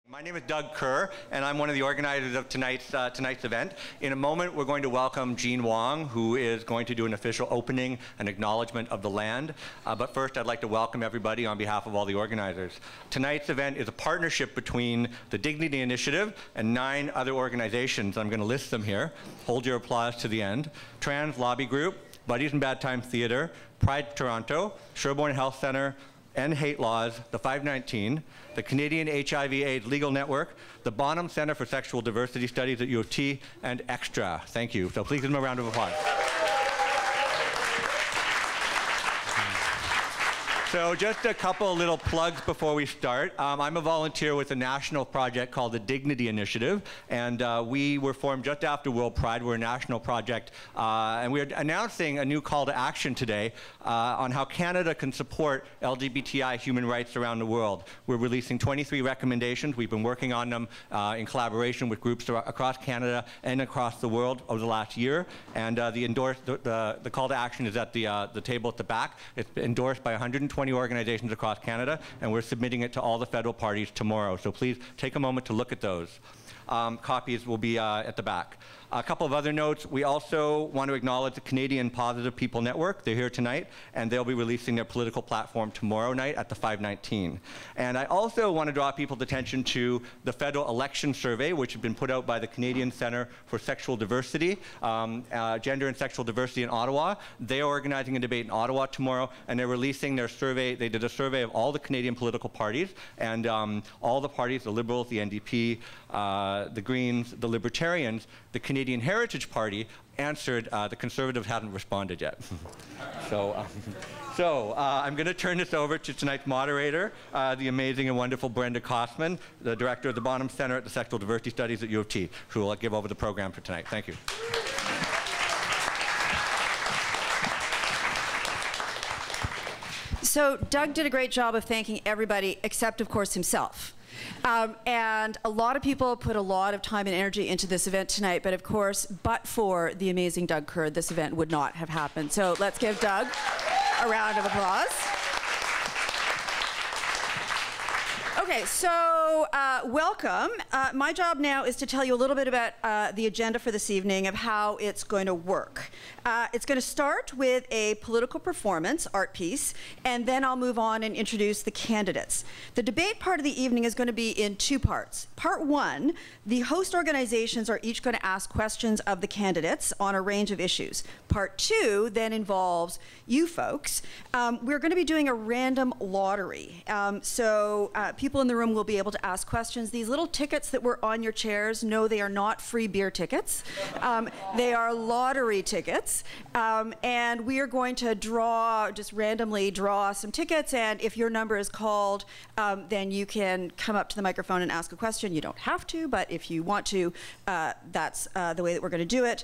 My name is Doug Kerr, and I'm one of the organizers of tonight's event. In a moment, we're going to welcome Jean Wong, who is going to do an official opening and acknowledgement of the land. But first, I'd like to welcome everybody on behalf of all the organizers. Tonight's event is a partnership between the Dignity Initiative and 9 other organizations. I'm going to list them here. Hold your applause to the end. Trans Lobby Group, Buddies in Bad Times Theatre, Pride Toronto, Sherbourne Health Centre, End Hate Laws, the 519, the Canadian HIV/AIDS Legal Network, the Bonham Centre for Sexual Diversity Studies at U of T, and Extra. Thank you. So please give them a round of applause. So just a couple little plugs before we start. I'm a volunteer with a national project called the Dignity Initiative, and we were formed just after World Pride. We're a national project, and we're announcing a new call to action today on how Canada can support LGBTI human rights around the world. We're releasing 23 recommendations. We've been working on them in collaboration with groups across Canada and across the world over the last year, and the call to action is at the table at the back. It's endorsed by 120 organizations across Canada, and we're submitting it to all the federal parties tomorrow. So please take a moment to look at those. Copies will be at the back. A couple of other notes. We also want to acknowledge the Canadian Positive People Network. They're here tonight, and they'll be releasing their political platform tomorrow night at the 519. And I also want to draw people's attention to the federal election survey, which has been put out by the Canadian Centre for Sexual Diversity, Gender and Sexual Diversity in Ottawa. They are organizing a debate in Ottawa tomorrow, and they're releasing their survey. They did a survey of all the Canadian political parties, and all the parties, the Liberals, the NDP, the Greens, the Libertarians, the Canadian Heritage Party answered. The Conservatives haven't responded yet. So I'm going to turn this over to tonight's moderator, the amazing and wonderful Brenda Kosman, the director of the Bonham Centre at the Sexual Diversity Studies at U of T, who will give over the program for tonight. Thank you. So Doug did a great job of thanking everybody except, of course, himself. And a lot of people put a lot of time and energy into this event tonight, but of course, but for the amazing Doug Kerr, this event would not have happened. So let's give Doug a round of applause. Okay, so welcome. My job now is to tell you a little bit about the agenda for this evening of how it's going to work. It's going to start with a political performance, art piece, and then I'll move on and introduce the candidates. The debate part of the evening is going to be in 2 parts. Part 1, the host organizations are each going to ask questions of the candidates on a range of issues. Part 2 then involves you folks. We're going to be doing a random lottery. People in the room will be able to ask questions. These little tickets that were on your chairs, no, they are not free beer tickets. They are lottery tickets. And we are going to just randomly draw some tickets, and if your number is called, then you can come up to the microphone and ask a question. You don't have to, but if you want to, that's the way that we're going to do it.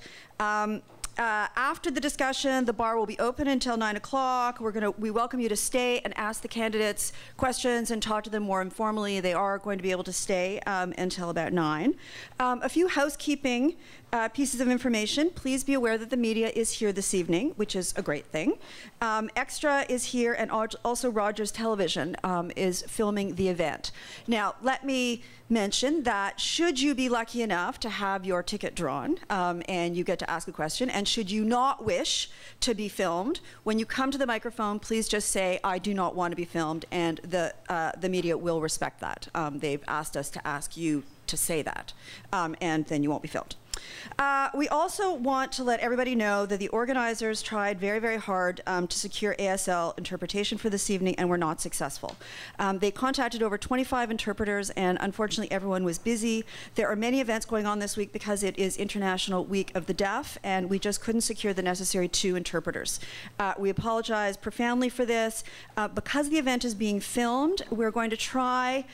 After the discussion, the bar will be open until 9 o'clock. We welcome you to stay and ask the candidates questions and talk to them more informally. They are going to be able to stay until about 9. A few housekeeping pieces of information. Please be aware that the media is here this evening, which is a great thing. Extra is here, and also Rogers Television is filming the event. Now, let me mention that should you be lucky enough to have your ticket drawn and you get to ask a question, and should you not wish to be filmed, when you come to the microphone, please just say, "I do not want to be filmed," and the media will respect that. They've asked us to ask you to say that, and then you won't be filmed. We also want to let everybody know that the organizers tried very, very hard to secure ASL interpretation for this evening, and were not successful. They contacted over 25 interpreters, and unfortunately everyone was busy. There are many events going on this week because it is International Week of the Deaf, and we just couldn't secure the necessary 2 interpreters. We apologize profoundly for this. Because the event is being filmed, we're going to try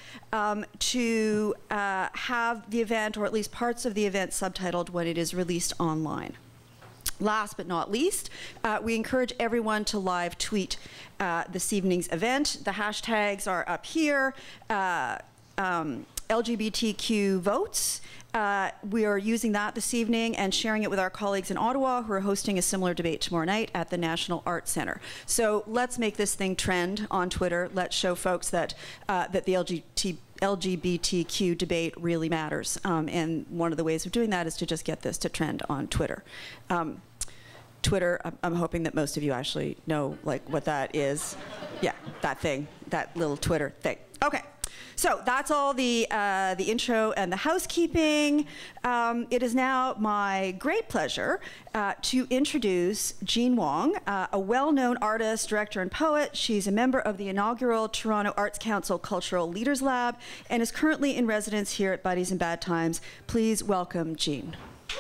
to have the event, or at least parts of the event, subtitled when it is released online. Last but not least, we encourage everyone to live tweet this evening's event. The hashtags are up here. LGBTQ votes. We are using that this evening and sharing it with our colleagues in Ottawa, who are hosting a similar debate tomorrow night at the National Arts Centre. So let's make this thing trend on Twitter. Let's show folks that, that the LGBTQ debate really matters. And one of the ways of doing that is to just get this to trend on Twitter. Twitter, I'm hoping that most of you actually know like what that is. Yeah, that thing, that little Twitter thing. Okay. So that's all the intro and the housekeeping. It is now my great pleasure to introduce Jean Wong, a well-known artist, director, and poet. She's a member of the inaugural Toronto Arts Council Cultural Leaders Lab and is currently in residence here at Buddies in Bad Times. Please welcome Jean.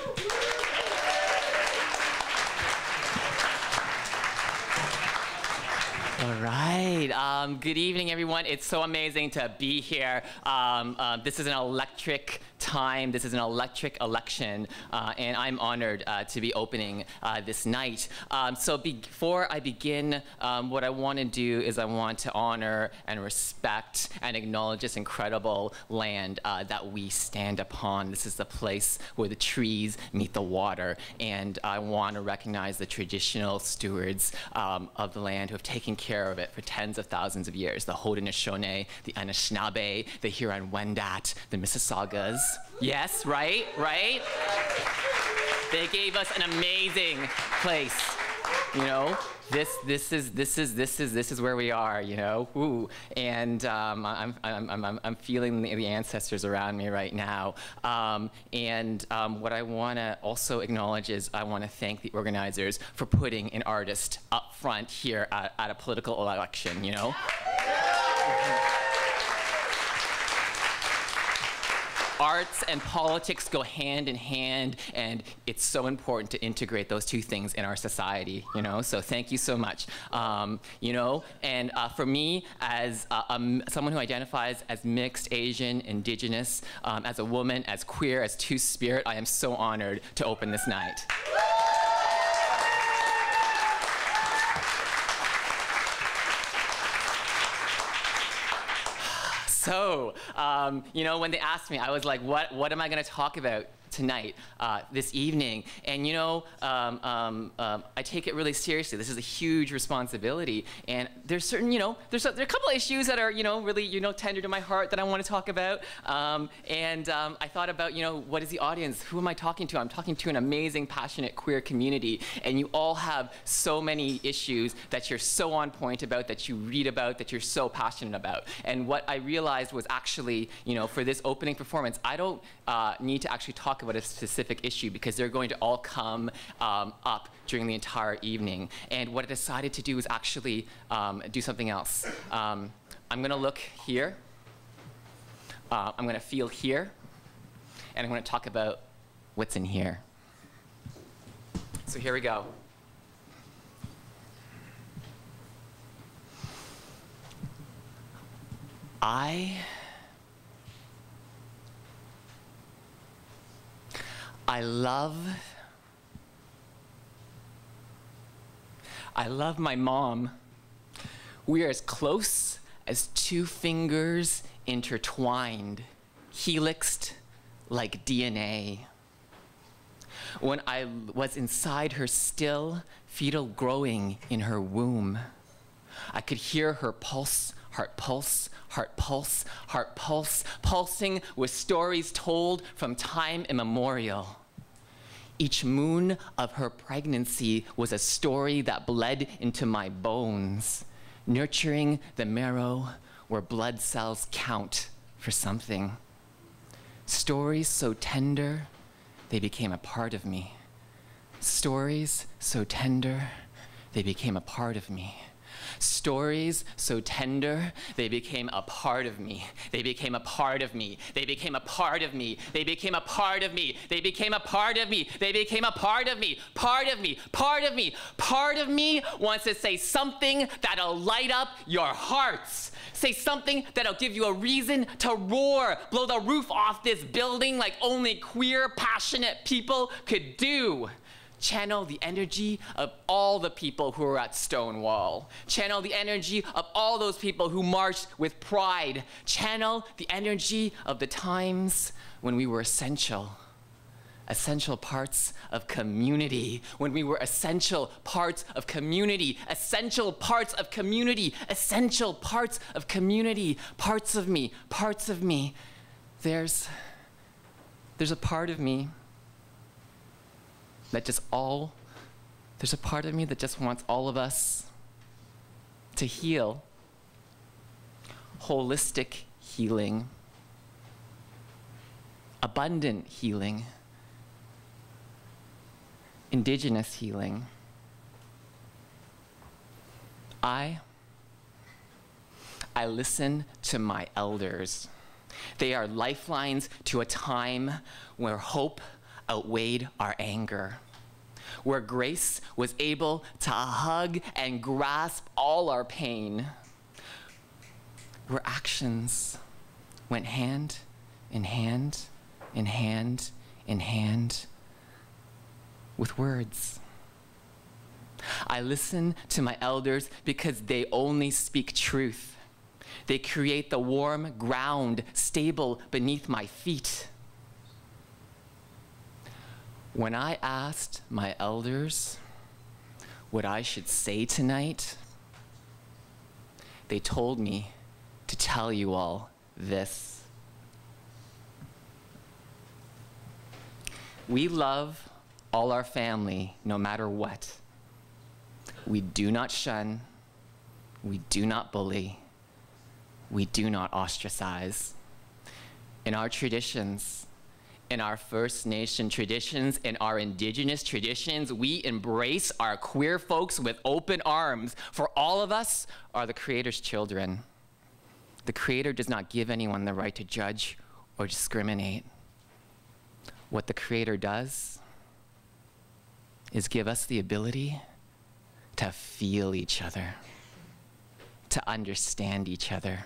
All right. Good evening, everyone. It's so amazing to be here. This is an electric time. This is an electric election, and I'm honored to be opening this night. So before I begin, what I want to do is I want to honor and respect and acknowledge this incredible land that we stand upon. This is the place where the trees meet the water, and I want to recognize the traditional stewards of the land who have taken care of it for tens of thousands of years. The Haudenosaunee, the Anishinaabe, the Huron-Wendat, the Mississaugas. Yes, right? They gave us an amazing place. You know, this is where we are. You know, ooh, and I'm feeling the ancestors around me right now. What I want to also acknowledge is I want to thank the organizers for putting an artist up front here at a political election. You know. Arts and politics go hand in hand, and it's so important to integrate those two things in our society, you know? So thank you so much. You know, and for me, as someone who identifies as mixed, Asian, Indigenous, as a woman, as queer, as two-spirit, I am so honored to open this night. So, you know, when they asked me, I was like, what am I going to talk about tonight, this evening? And you know, I take it really seriously. This is a huge responsibility, and there's certain, you know, there are a couple issues that are, you know, really, you know, tender to my heart that I want to talk about. I thought about, you know, what is the audience? Who am I talking to? I'm talking to an amazing, passionate queer community, and you all have so many issues that you're so on point about, that you read about, that you're so passionate about. And what I realized was actually, you know, for this opening performance, I don't need to actually talk about a specific issue because they're going to all come up during the entire evening. And what I decided to do is actually do something else. I'm going to look here. I'm going to feel here. And I'm going to talk about what's in here. So here we go. I love my mom. We are as close as two fingers intertwined, helixed like DNA. When I was inside her still, fetal growing in her womb, I could hear her pulse, heart pulse, heart pulse, heart pulse, pulsing with stories told from time immemorial. Each moon of her pregnancy was a story that bled into my bones, nurturing the marrow where blood cells count for something. Stories so tender, they became a part of me. Stories so tender, they became a part of me. Stories so tender, they became a part of me. They became a part of me. They became a part of me. They became a part of me. They became a part of me. They became a part of me. Part of me. Part of me. Part of me wants to say something that'll light up your hearts. Say something that'll give you a reason to roar, blow the roof off this building like only queer, passionate people could do. Channel the energy of all the people who are at Stonewall. Channel the energy of all those people who marched with pride. Channel the energy of the times when we were essential. essential parts of community, when we were essential parts of community, essential parts of community, essential parts of community, parts of me, parts of me. There's a part of me that there's a part of me that just wants all of us to heal. Holistic healing, abundant healing, Indigenous healing. I listen to my elders. They are lifelines to a time where hope outweighed our anger, where grace was able to hug and grasp all our pain, where actions went hand in hand, in hand, in hand with words. I listen to my elders because they only speak truth. They create the warm ground stable beneath my feet. When I asked my elders what I should say tonight, they told me to tell you all this. We love all our family, no matter what. We do not shun, we do not bully, we do not ostracize. In our traditions, in our First Nation traditions, in our Indigenous traditions, we embrace our queer folks with open arms, for all of us are the Creator's children. The Creator does not give anyone the right to judge or discriminate. What the Creator does is give us the ability to feel each other, to understand each other.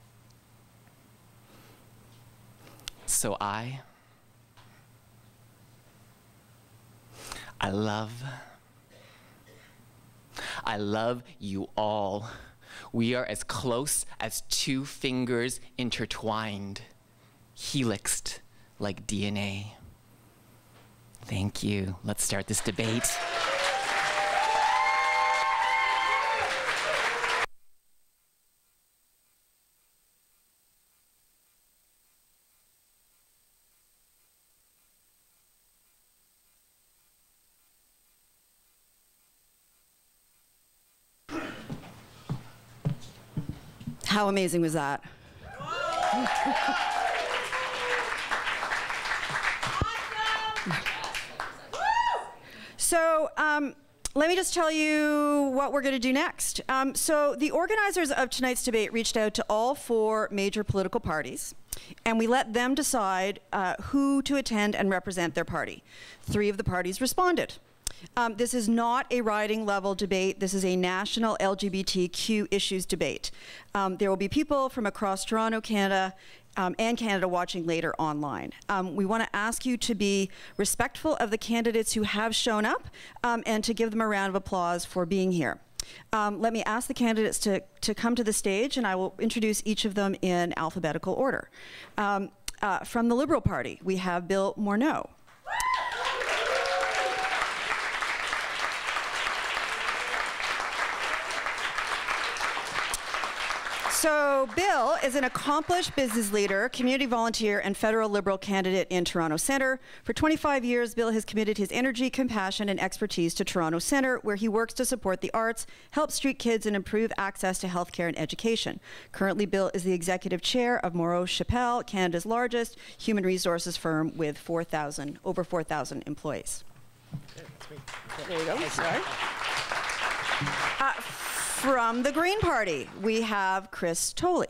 So I love you all. We are as close as two fingers intertwined, helixed like DNA. Thank you. Let's start this debate. How amazing was that? So let me just tell you what we're going to do next. So the organizers of tonight's debate reached out to all 4 major political parties, and we let them decide who to attend and represent their party. 3 of the parties responded. This is not a riding level debate. This is a national LGBTQ issues debate. There will be people from across Toronto, Canada, and Canada watching later online. We want to ask you to be respectful of the candidates who have shown up and to give them a round of applause for being here. Let me ask the candidates to come to the stage, and I will introduce each of them in alphabetical order. From the Liberal Party, we have Bill Morneau. So Bill is an accomplished business leader, community volunteer, and federal Liberal candidate in Toronto Centre. For 25 years, Bill has committed his energy, compassion, and expertise to Toronto Centre, where he works to support the arts, help street kids, and improve access to healthcare and education. Currently, Bill is the executive chair of Moreau Chappelle, Canada's largest human resources firm with over 4,000 employees. There you go. Sorry. From the Green Party, we have Chris Tolley.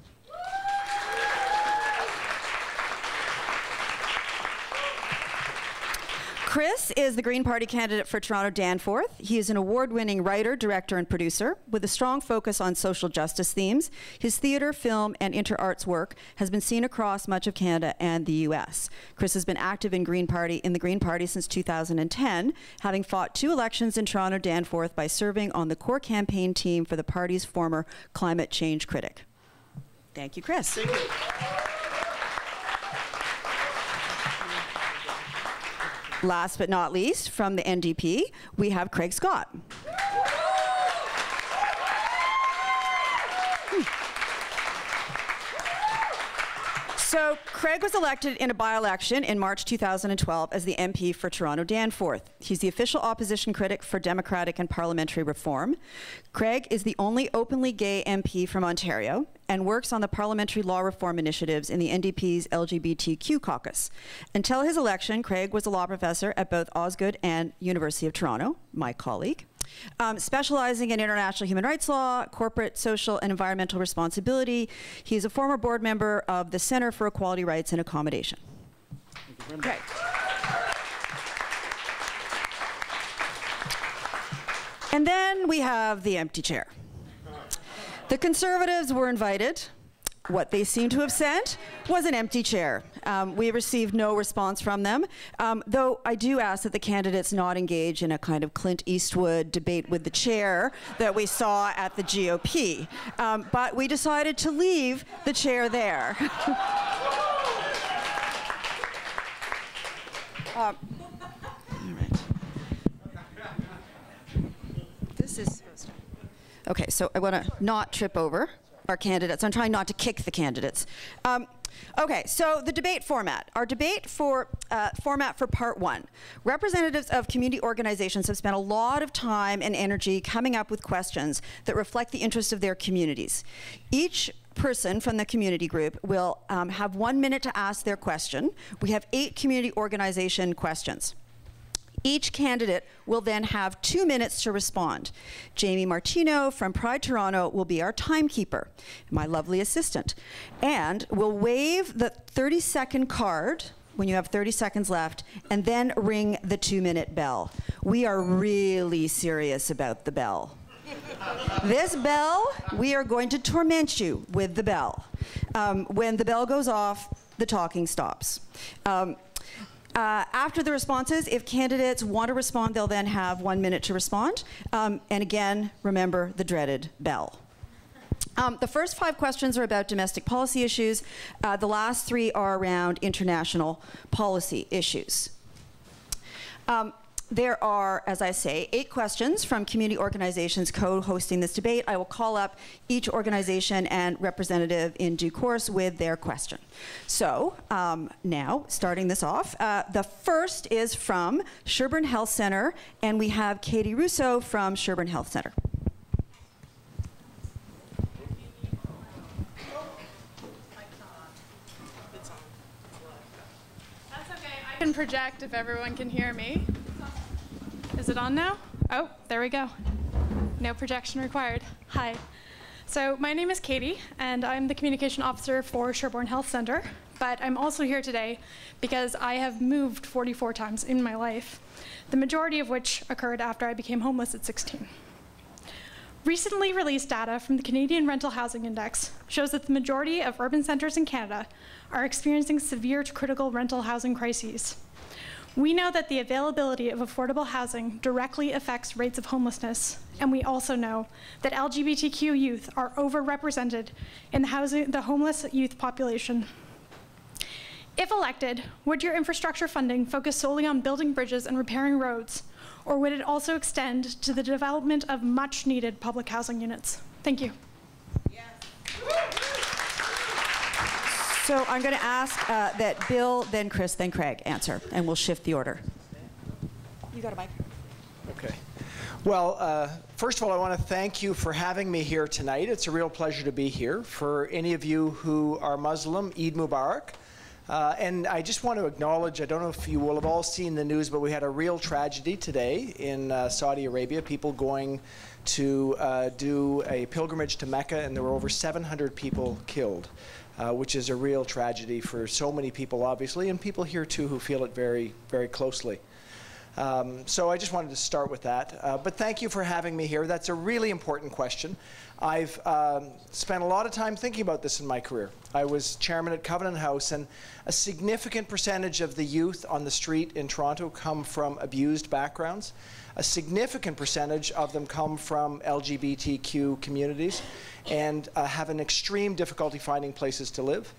Chris is the Green Party candidate for Toronto Danforth. He is an award-winning writer, director, and producer with a strong focus on social justice themes. His theatre, film, and inter-arts work has been seen across much of Canada and the U.S. Chris has been active in the Green Party since 2010, having fought 2 elections in Toronto Danforth by serving on the core campaign team for the party's former climate change critic. Thank you, Chris. Thank you. Last but not least, from the NDP, we have Craig Scott. So Craig was elected in a by-election in March 2012 as the MP for Toronto Danforth. He's the official opposition critic for democratic and parliamentary reform. Craig is the only openly gay MP from Ontario and works on the parliamentary law reform initiatives in the NDP's LGBTQ caucus. Until his election, Craig was a law professor at both Osgoode and University of Toronto, my colleague. Specializing in international human rights law, corporate, social, and environmental responsibility. He's a former board member of the Center for Equality, Rights, and Accommodation. Great. And then we have the empty chair. The Conservatives were invited. What they seem to have sent was an empty chair. We received no response from them, though I do ask that the candidates not engage in a kind of Clint Eastwood debate with the chair that we saw at the GOP. But we decided to leave the chair there. All right. This is supposed to. Okay, so I want to not trip over our candidates. I'm trying not to kick the candidates. Okay, so the debate format. Our debate format for part one. Representatives of community organizations have spent a lot of time and energy coming up with questions that reflect the interests of their communities. Each person from the community group will have 1 minute to ask their question. We have 8 community organization questions. Each candidate will then have 2 minutes to respond. Jamie Martino from Pride Toronto will be our timekeeper, my lovely assistant. And we'll wave the 30-second card when you have 30 seconds left, and then ring the 2-minute bell. We are really serious about the bell. This bell, we are going to torment you with the bell. When the bell goes off, the talking stops. After the responses, if candidates want to respond, they'll then have 1 minute to respond. And again, remember the dreaded bell. The first 5 questions are about domestic policy issues. The last 3 are around international policy issues. There are, as I say, 8 questions from community organizations co-hosting this debate. I will call up each organization and representative in due course with their question. So now, starting this off, the first is from Sherbourne Health Centre, and we have Katie Russo from Sherbourne Health Centre. That's okay, I can project if everyone can hear me. Is it on now? Oh, there we go. No projection required. Hi. So my name is Katie, and I'm the communication officer for Sherbourne Health Centre, but I'm also here today because I have moved 44 times in my life, the majority of which occurred after I became homeless at 16. Recently released data from the Canadian Rental Housing Index shows that the majority of urban centres in Canada are experiencing severe to critical rental housing crises. We know that the availability of affordable housing directly affects rates of homelessness, and we also know that LGBTQ youth are overrepresented in the homeless youth population. If elected, would your infrastructure funding focus solely on building bridges and repairing roads, or would it also extend to the development of much-needed public housing units? Thank you. So I'm going to ask that Bill, then Chris, then Craig answer, and we'll shift the order. You got a mic. Okay. Well, first of all, I want to thank you for having me here tonight. It's a real pleasure to be here. For any of you who are Muslim, Eid Mubarak. And I just want to acknowledge, I don't know if you will have all seen the news, but we had a real tragedy today in Saudi Arabia, people going to do a pilgrimage to Mecca, and there were over 700 people killed. Which is a real tragedy for so many people, obviously, and people here too who feel it very, very closely. So I just wanted to start with that. But thank you for having me here. That's a really important question. I've spent a lot of time thinking about this in my career. I was chairman at Covenant House, and a significant percentage of the youth on the street in Toronto come from abused backgrounds. A significant percentage of them come from LGBTQ communities and have an extreme difficulty finding places to live.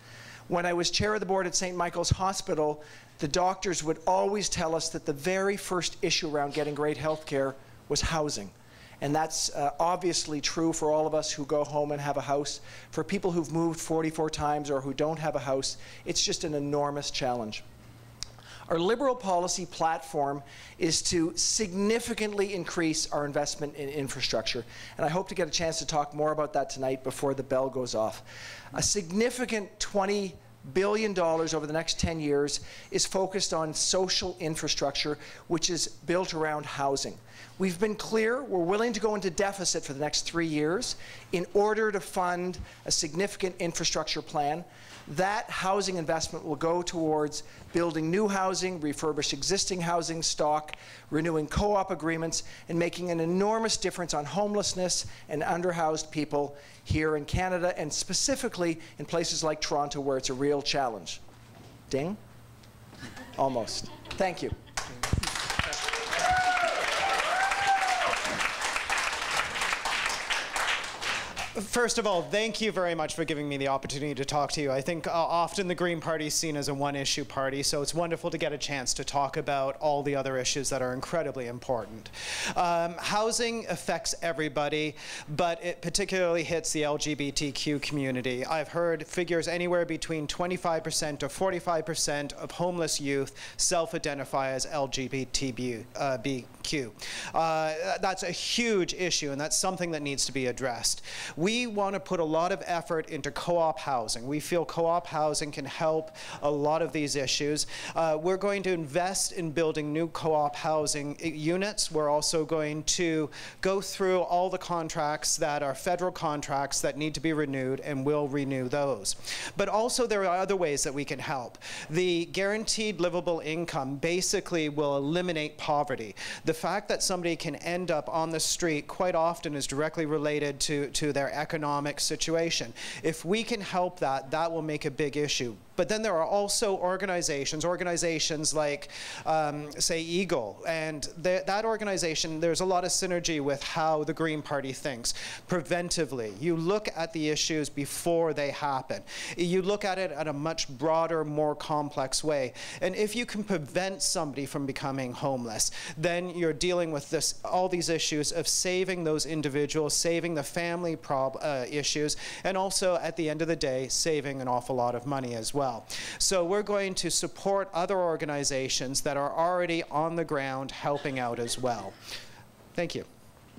When I was chair of the board at St. Michael's Hospital, the doctors would always tell us that the very first issue around getting great health care was housing. And that's obviously true for all of us who go home and have a house. For people who've moved 44 times or who don't have a house, it's just an enormous challenge. Our Liberal policy platform is to significantly increase our investment in infrastructure. And I hope to get a chance to talk more about that tonight before the bell goes off. A significant $20 billion over the next 10 years is focused on social infrastructure, which is built around housing. We've been clear, we're willing to go into deficit for the next 3 years in order to fund a significant infrastructure plan. That housing investment will go towards building new housing, refurbish existing housing stock, renewing co-op agreements, and making an enormous difference on homelessness and underhoused people here in Canada, and specifically in places like Toronto where it's a real challenge. Ding? Almost. Thank you. First of all, thank you very much for giving me the opportunity to talk to you. I think often the Green Party is seen as a one-issue party, so it's wonderful to get a chance to talk about all the other issues that are incredibly important. Housing affects everybody, but it particularly hits the LGBTQ community. I've heard figures anywhere between 25% to 45% of homeless youth self-identify as LGBTQ. That's a huge issue, and that's something that needs to be addressed. We want to put a lot of effort into co-op housing. We feel co-op housing can help a lot of these issues. We're going to invest in building new co-op housing units. We're also going to go through all the contracts that are federal contracts that need to be renewed, and we'll renew those. But also there are other ways that we can help. The guaranteed livable income basically will eliminate poverty. The fact that somebody can end up on the street quite often is directly related to their economic situation. If we can help that, that will make a big issue. But then there are also organizations like, say, Eagle, and that organization, there's a lot of synergy with how the Green Party thinks. Preventively, you look at the issues before they happen. You look at it at a much broader, more complex way. And if you can prevent somebody from becoming homeless, then you're dealing with all these issues of saving those individuals, saving the family issues, and also, at the end of the day, saving an awful lot of money as well. So we're going to support other organizations that are already on the ground helping out as well. Thank you.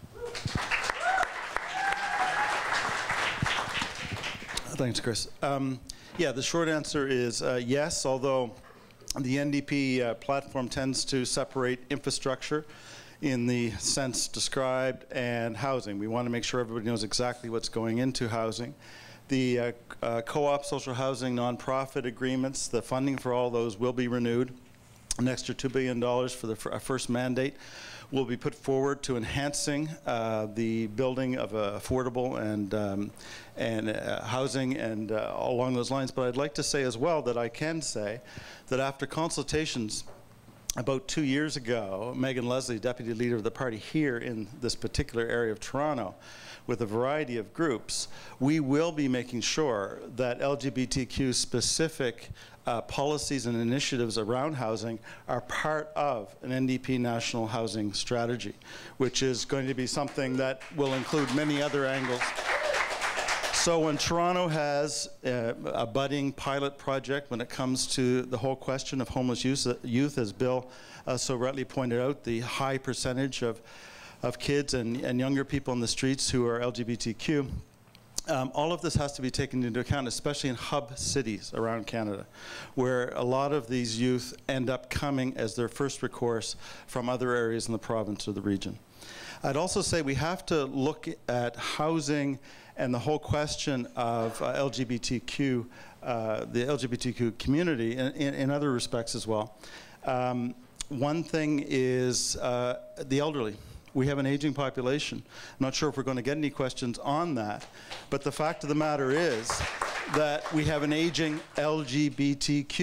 Thanks, Chris. Yeah, the short answer is yes, although the NDP platform tends to separate infrastructure in the sense described and housing. We want to make sure everybody knows exactly what's going into housing. The co-op social housing nonprofit agreements, the funding for all those will be renewed. An extra $2 billion for the first mandate will be put forward to enhancing the building of affordable and housing and along those lines. But I'd like to say as well that I can say that after consultations about 2 years ago, Megan Leslie, deputy leader of the party here in this particular area of Toronto, with a variety of groups, we will be making sure that LGBTQ specific policies and initiatives around housing are part of an NDP national housing strategy, which is going to be something that will include many other angles. So when Toronto has a budding pilot project when it comes to the whole question of homeless youth, as Bill so rightly pointed out, the high percentage of kids and younger people in the streets who are LGBTQ, all of this has to be taken into account, especially in hub cities around Canada, where a lot of these youth end up coming as their first recourse from other areas in the province or the region. I'd also say we have to look at housing and the whole question of LGBTQ, the LGBTQ community in other respects as well. One thing is the elderly. We have an aging population. I'm not sure if we're going to get any questions on that, but the fact of the matter is that we have an aging LGBTQ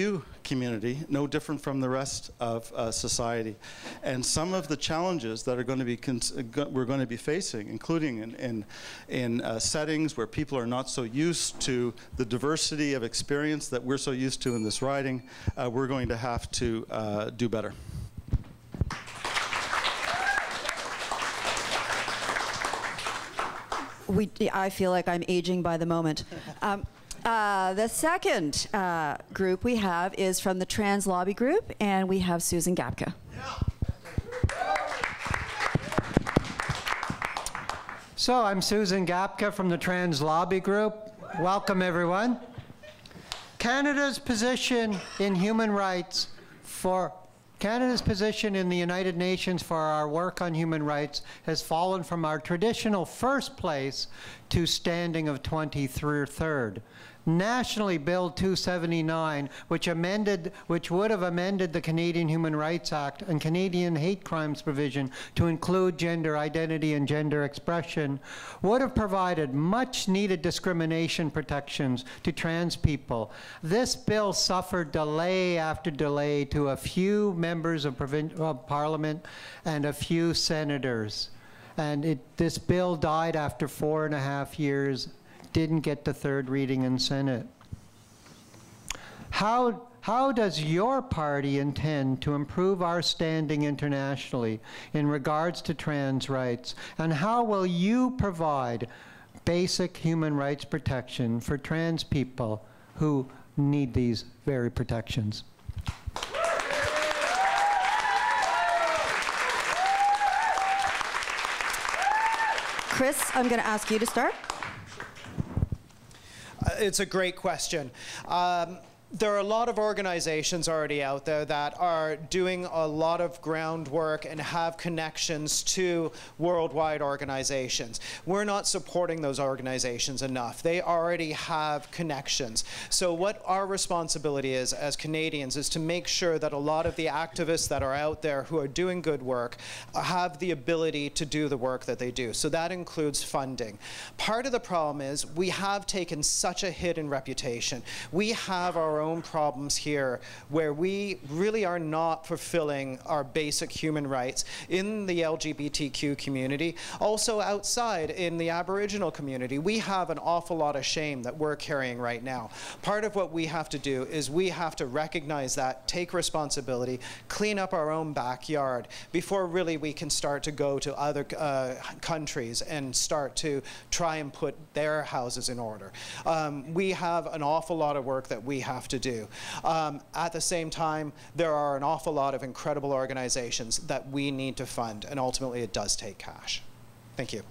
community, no different from the rest of society. And some of the challenges that are going to be we're going to be facing, including in settings where people are not so used to the diversity of experience that we're so used to in this riding, we're going to have to do better. I feel like I'm aging by the moment. The second group we have is from the Trans Lobby Group, and we have Susan Gapka. So I'm Susan Gapka from the Trans Lobby Group. Welcome, everyone. Canada's position in human rights Canada's position in the United Nations for our work on human rights has fallen from our traditional first place to standing of 23rd. Nationally, Bill 279, which would have amended the Canadian Human Rights Act and Canadian hate crimes provision to include gender identity and gender expression, would have provided much needed discrimination protections to trans people. This bill suffered delay after delay to a few members of Parliament and a few senators. And this bill died after 4.5 years. Didn't get the third reading in Senate. How does your party intend to improve our standing internationally in regards to trans rights? And how will you provide basic human rights protection for trans people who need these very protections? Chris, I'm going to ask you to start. It's a great question. There are a lot of organizations already out there that are doing a lot of groundwork and have connections to worldwide organizations. We're not supporting those organizations enough. They already have connections. So what our responsibility is as Canadians is to make sure that a lot of the activists that are out there who are doing good work have the ability to do the work that they do. So that includes funding. Part of the problem is we have taken such a hit in reputation. We have our own problems here where we really are not fulfilling our basic human rights in the LGBTQ community, also outside in the Aboriginal community. We have an awful lot of shame that we're carrying right now. Part of what we have to do is we have to recognize that, take responsibility, clean up our own backyard before really we can start to go to other countries and start to try and put their houses in order. We have an awful lot of work that we have to do. At the same time, there are an awful lot of incredible organizations that we need to fund, and ultimately it does take cash. Thank you.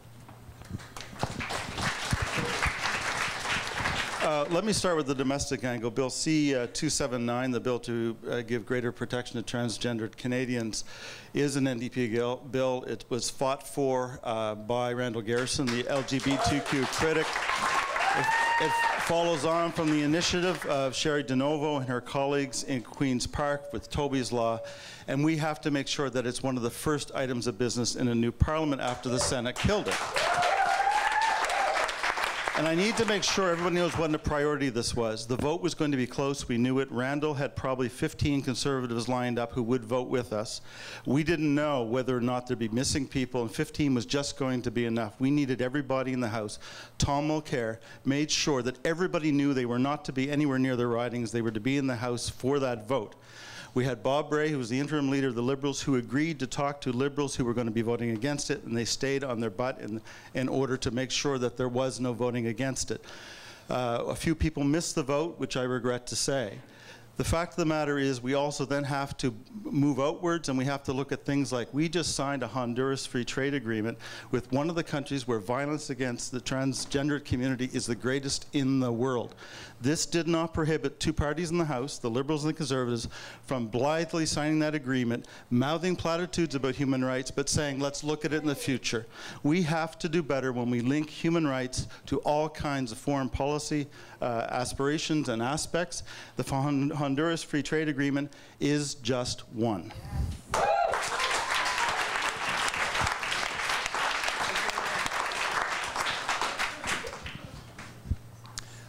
Let me start with the domestic angle. Bill C-279, the bill to give greater protection to transgendered Canadians, is an NDP bill. It was fought for by Randall Garrison, the LGBTQ critic. It follows on from the initiative of Sherry DeNovo and her colleagues in Queen's Park with Toby's Law, and we have to make sure that it's one of the first items of business in a new parliament after the Senate killed it. And I need to make sure everybody knows what a priority this was. The vote was going to be close. We knew it. Randall had probably 15 Conservatives lined up who would vote with us. We didn't know whether or not there'd be missing people, and 15 was just going to be enough. We needed everybody in the House. Tom Mulcair made sure that everybody knew they were not to be anywhere near their ridings. They were to be in the House for that vote. We had Bob Bray, who was the interim leader of the Liberals, who agreed to talk to Liberals who were going to be voting against it, and they stayed on their butt in order to make sure that there was no voting against it. A few people missed the vote, which I regret to say. The fact of the matter is we also then have to move outwards, and we have to look at things like we just signed a Honduras free trade agreement with one of the countries where violence against the transgender community is the greatest in the world. This did not prohibit two parties in the House, the Liberals and the Conservatives, from blithely signing that agreement, mouthing platitudes about human rights, but saying, let's look at it in the future. We have to do better when we link human rights to all kinds of foreign policy aspirations and aspects. The Honduras Free Trade Agreement is just one.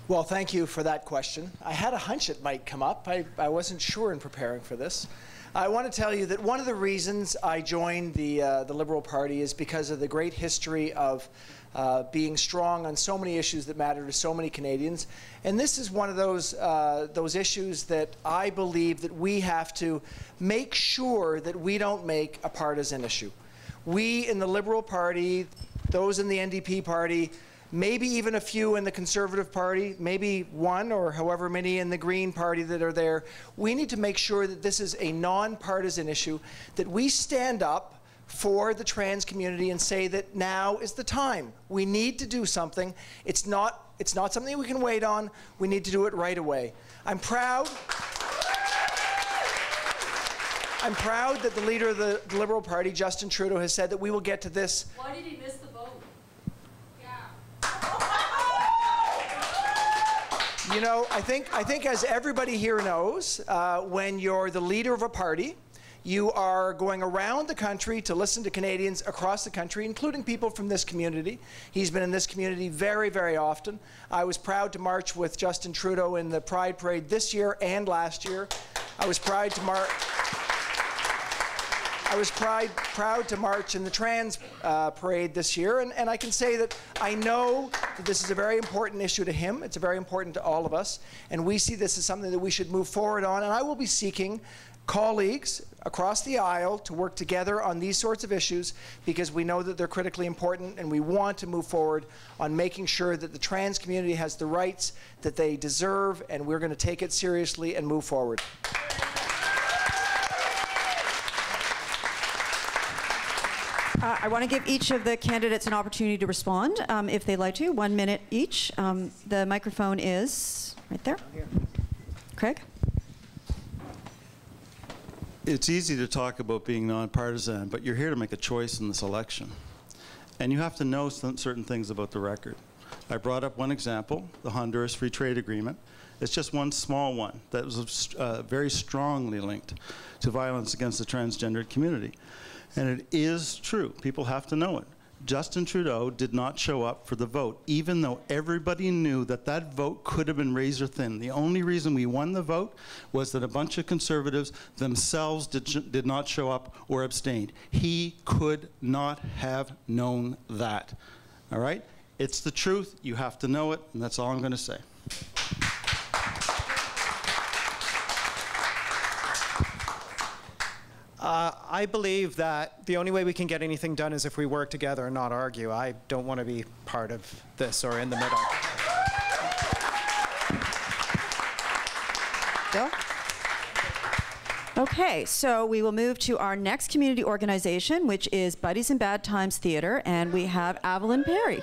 Well, thank you for that question. I had a hunch it might come up. I wasn't sure in preparing for this. I want to tell you that one of the reasons I joined the Liberal Party is because of the great history of being strong on so many issues that matter to so many Canadians. And this is one of those issues that I believe that we have to make sure that we don't make a partisan issue. We in the Liberal Party, those in the NDP Party, maybe even a few in the Conservative Party, maybe one or however many in the Green Party that are there, we need to make sure that this is a non-partisan issue, that we stand up for the trans community and say that now is the time. We need to do something. It's not something we can wait on. We need to do it right away. I'm proud that the leader of the Liberal Party, Justin Trudeau, has said that we will get to this. Why did he miss the vote? You know, I think as everybody here knows, when you're the leader of a party, you are going around the country to listen to Canadians across the country, including people from this community. He's been in this community very, very often. I was proud to march with Justin Trudeau in the Pride Parade this year and last year. I was proud to march in the trans parade this year, and I can say that I know that this is a very important issue to him. It's very important to all of us, and we see this as something that we should move forward on, and I will be seeking colleagues across the aisle to work together on these sorts of issues because we know that they're critically important, and we want to move forward on making sure that the trans community has the rights that they deserve, and we're going to take it seriously and move forward. I want to give each of the candidates an opportunity to respond, if they'd like to. 1 minute each. The microphone is right there. Craig? It's easy to talk about being nonpartisan, but you're here to make a choice in this election. And you have to know certain things about the record. I brought up one example, the Honduras Free Trade Agreement. It's just one small one that was very strongly linked to violence against the transgendered community. And it is true. People have to know it. Justin Trudeau did not show up for the vote, even though everybody knew that that vote could have been razor thin. The only reason we won the vote was that a bunch of Conservatives themselves did not show up or abstained. He could not have known that. All right? It's the truth. You have to know it, and that's all I'm going to say. I believe that the only way we can get anything done is if we work together and not argue. I don't want to be part of this or in the middle. Bill? Okay, so we will move to our next community organization, which is Buddies in Bad Times Theatre, and we have Evelyn Perry.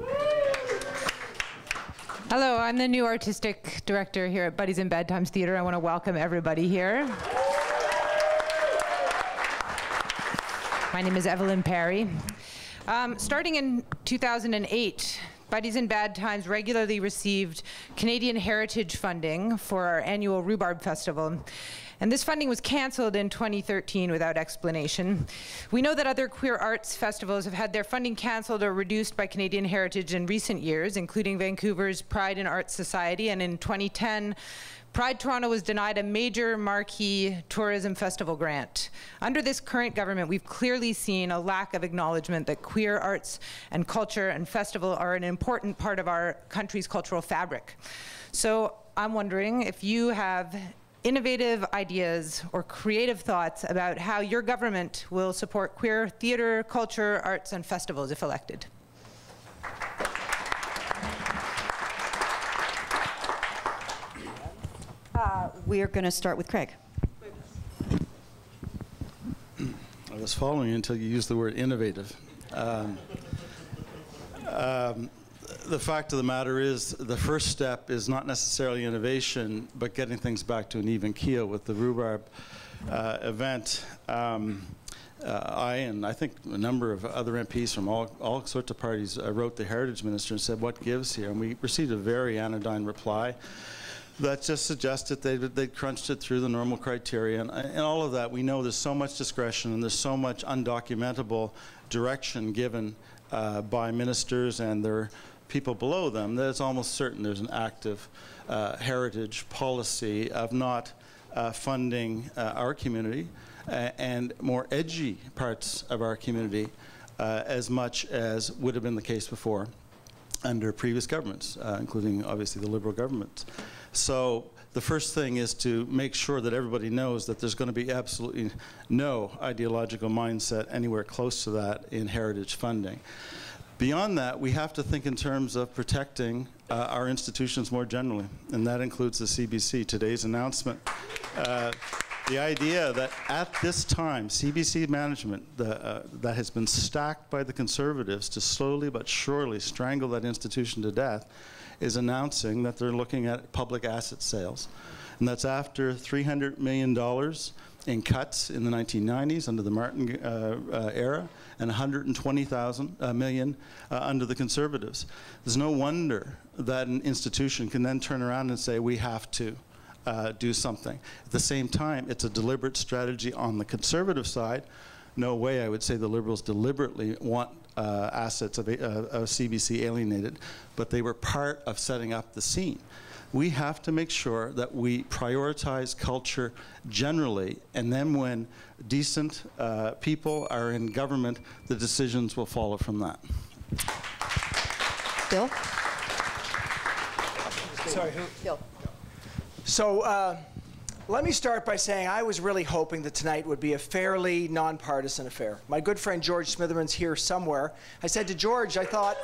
Hello, I'm the new artistic director here at Buddies in Bad Times Theatre. I want to welcome everybody here. My name is Evelyn Perry. Starting in 2008, Buddies in Bad Times regularly received Canadian Heritage funding for our annual Rhubarb Festival. And this funding was canceled in 2013 without explanation. We know that other queer arts festivals have had their funding canceled or reduced by Canadian Heritage in recent years, including Vancouver's Pride and Arts Society, and in 2010, Pride Toronto was denied a major marquee tourism festival grant. Under this current government, we've clearly seen a lack of acknowledgement that queer arts and culture and festival are an important part of our country's cultural fabric. So I'm wondering if you have innovative ideas or creative thoughts about how your government will support queer theater, culture, arts, and festivals if elected. We're going to start with Craig. I was following you until you used the word innovative. The fact of the matter is, the first step is not necessarily innovation, but getting things back to an even keel with the Rhubarb event. I think a number of other MPs from all sorts of parties wrote the Heritage Minister and said, what gives here? And we received a very anodyne reply that just suggested they'd crunched it through the normal criteria. And all of that, we know there's so much discretion and there's so much undocumentable direction given by ministers and their people below them, that it's almost certain there's an active heritage policy of not funding our community and more edgy parts of our community as much as would have been the case before under previous governments, including obviously the Liberal governments. So the first thing is to make sure that everybody knows that there's going to be absolutely no ideological mindset anywhere close to that in heritage funding. Beyond that, we have to think in terms of protecting our institutions more generally, and that includes the CBC. Today's announcement, the idea that at this time, CBC management that has been stacked by the Conservatives to slowly but surely strangle that institution to death is announcing that they're looking at public asset sales. And that's after $300 million in cuts in the 1990s under the Martin era and $120 million under the Conservatives. There's no wonder that an institution can then turn around and say, we have to do something. At the same time, it's a deliberate strategy on the Conservative side. No way I would say the Liberals deliberately want assets of CBC alienated, but they were part of setting up the scene. We have to make sure that we prioritize culture generally, and then when decent people are in government, the decisions will follow from that. Bill? Sorry, who? Bill. So let me start by saying I was really hoping that tonight would be a fairly nonpartisan affair. My good friend George Smitherman's here somewhere. I said to George, I thought,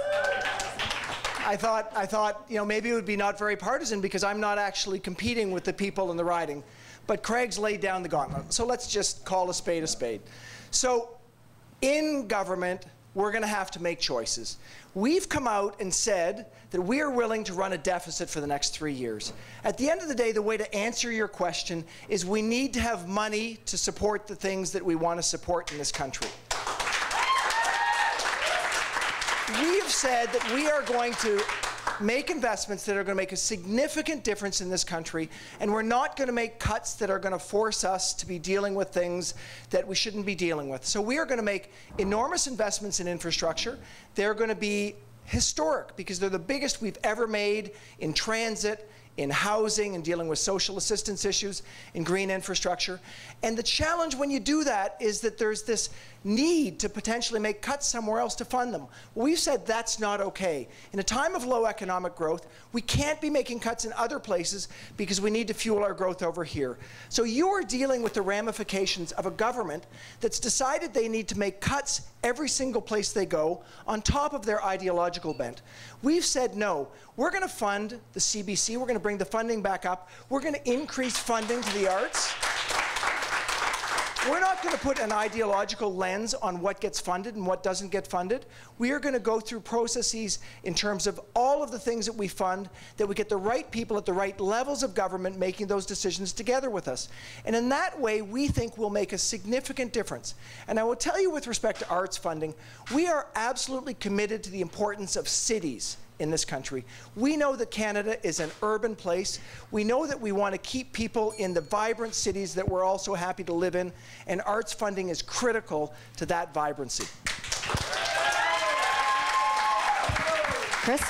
you know, maybe it would be not very partisan because I'm not actually competing with the people in the riding. But Craig's laid down the gauntlet. So let's just call a spade a spade. So in government, we're going to have to make choices. We've come out and said that we are willing to run a deficit for the next 3 years. At the end of the day, the way to answer your question is we need to have money to support the things that we want to support in this country. We have said that we are going to make investments that are going to make a significant difference in this country, and we're not going to make cuts that are going to force us to be dealing with things that we shouldn't be dealing with. So we are going to make enormous investments in infrastructure. They're going to be historic because they're the biggest we've ever made in transit, in housing, and dealing with social assistance issues, in green infrastructure. And the challenge when you do that is that there's this need to potentially make cuts somewhere else to fund them. Well, we've said that's not okay. In a time of low economic growth, we can't be making cuts in other places because we need to fuel our growth over here. So you are dealing with the ramifications of a government that's decided they need to make cuts every single place they go on top of their ideological bent. We've said no. We're going to fund the CBC. We're going to bring the funding back up. We're going to increase funding to the arts. We're not going to put an ideological lens on what gets funded and what doesn't get funded. We are going to go through processes in terms of all of the things that we fund, that we get the right people at the right levels of government making those decisions together with us. And in that way, we think we'll make a significant difference. And I will tell you with respect to arts funding, we are absolutely committed to the importance of cities in this country. We know that Canada is an urban place. We know that we want to keep people in the vibrant cities that we're also happy to live in, and arts funding is critical to that vibrancy. Chris?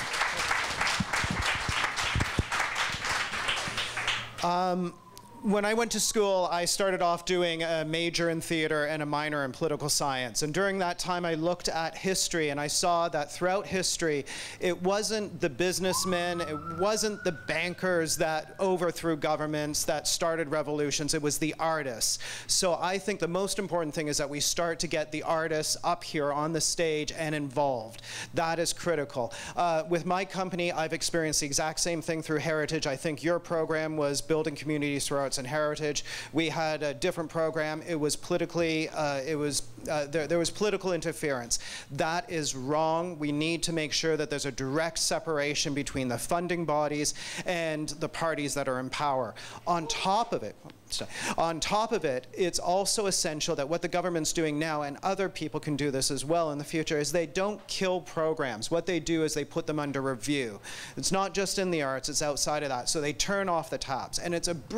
When I went to school, I started off doing a major in theater and a minor in political science. And during that time, I looked at history, and I saw that throughout history, it wasn't the businessmen, it wasn't the bankers that overthrew governments, that started revolutions, it was the artists. So I think the most important thing is that we start to get the artists up here on the stage and involved. That is critical. With my company, I've experienced the exact same thing through Heritage. I think your program was building communities through arts and heritage. We had a different program. It was politically, there was political interference. That is wrong. We need to make sure that there's a direct separation between the funding bodies and the parties that are in power. On top of it, it's also essential that what the government's doing now, and other people can do this as well in the future, is they don't kill programs. What they do is they put them under review. It's not just in the arts, it's outside of that. So they turn off the taps. And it's a brilliant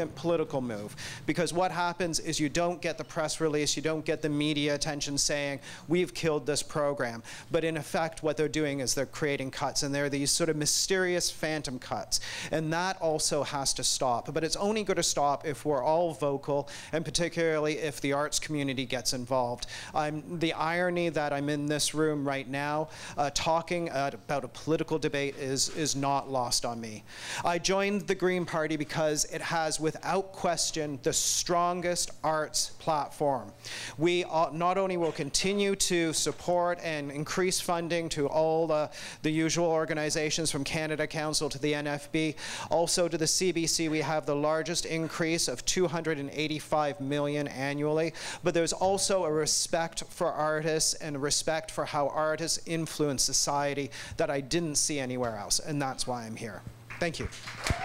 brilliant political move, because what happens is you don't get the press release, you don't get the media attention saying, we've killed this program. But in effect, what they're doing is they're creating cuts, and they're these sort of mysterious phantom cuts. And that also has to stop. But it's only going to stop if we're all vocal, and particularly if the arts community gets involved. The irony that I'm in this room right now talking about a political debate is not lost on me. I joined the Green Party because it has, without question, the strongest arts platform. We not only will continue to support and increase funding to all the usual organizations, from Canada Council to the NFB, also to the CBC. We have the largest increase of $285 million annually, but there's also a respect for artists and a respect for how artists influence society that I didn't see anywhere else, and that's why I'm here. Thank you.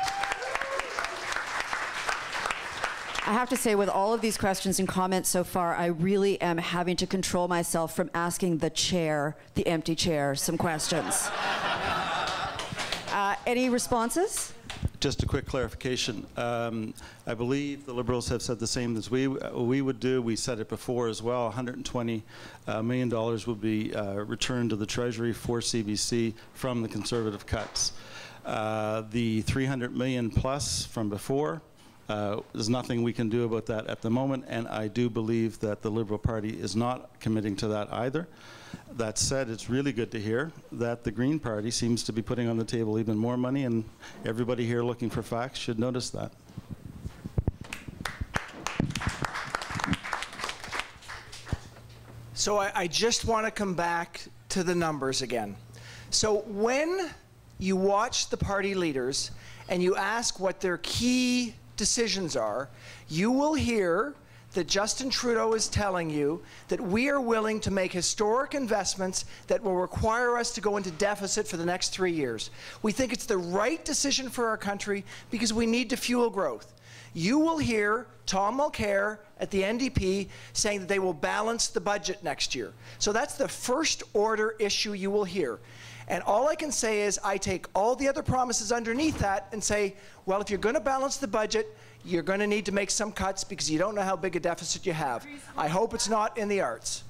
I have to say, with all of these questions and comments so far, I really am having to control myself from asking the chair, the empty chair, some questions. Any responses? Just a quick clarification. I believe the Liberals have said the same as we would do. We said it before as well. $120 million would be returned to the Treasury for CBC from the Conservative cuts. The $300 million plus from before, there's nothing we can do about that at the moment, and I do believe that the Liberal Party is not committing to that either. That said, it's really good to hear that the Green Party seems to be putting on the table even more money, and everybody here looking for facts should notice that. So I just want to come back to the numbers again. So when you watch the party leaders and you ask what their key decisions are, you will hear that Justin Trudeau is telling you that we are willing to make historic investments that will require us to go into deficit for the next 3 years. We think it's the right decision for our country because we need to fuel growth. You will hear Tom Mulcair at the NDP saying that they will balance the budget next year. So that's the first order issue you will hear. And all I can say is I take all the other promises underneath that and say, well, if you're going to balance the budget, you're going to need to make some cuts because you don't know how big a deficit you have. I hope it's not in the arts.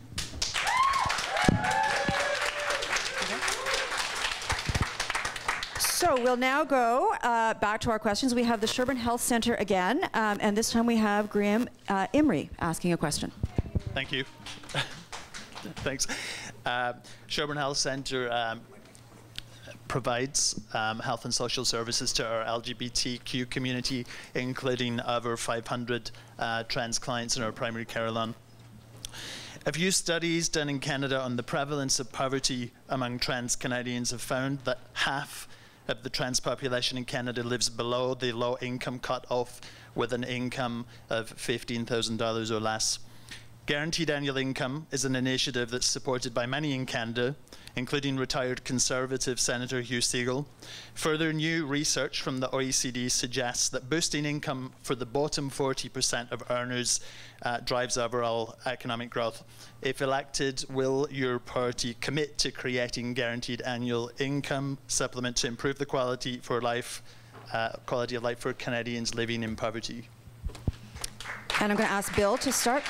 So we'll now go back to our questions. We have the Sherbourne Health Centre again, and this time we have Graham Imrie asking a question. Thank you. Thanks. Sherbourne Health Centre provides health and social services to our LGBTQ community, including over 500 trans clients in our primary care line. A few studies done in Canada on the prevalence of poverty among trans Canadians have found that half of the trans population in Canada lives below the low income cutoff with an income of $15,000 or less. Guaranteed annual income is an initiative that's supported by many in Canada, including retired Conservative Senator Hugh Segal. Further new research from the OECD suggests that boosting income for the bottom 40% of earners drives overall economic growth. If elected, will your party commit to creating guaranteed annual income supplement to improve the quality of life for Canadians living in poverty? And I'm going to ask Bill to start.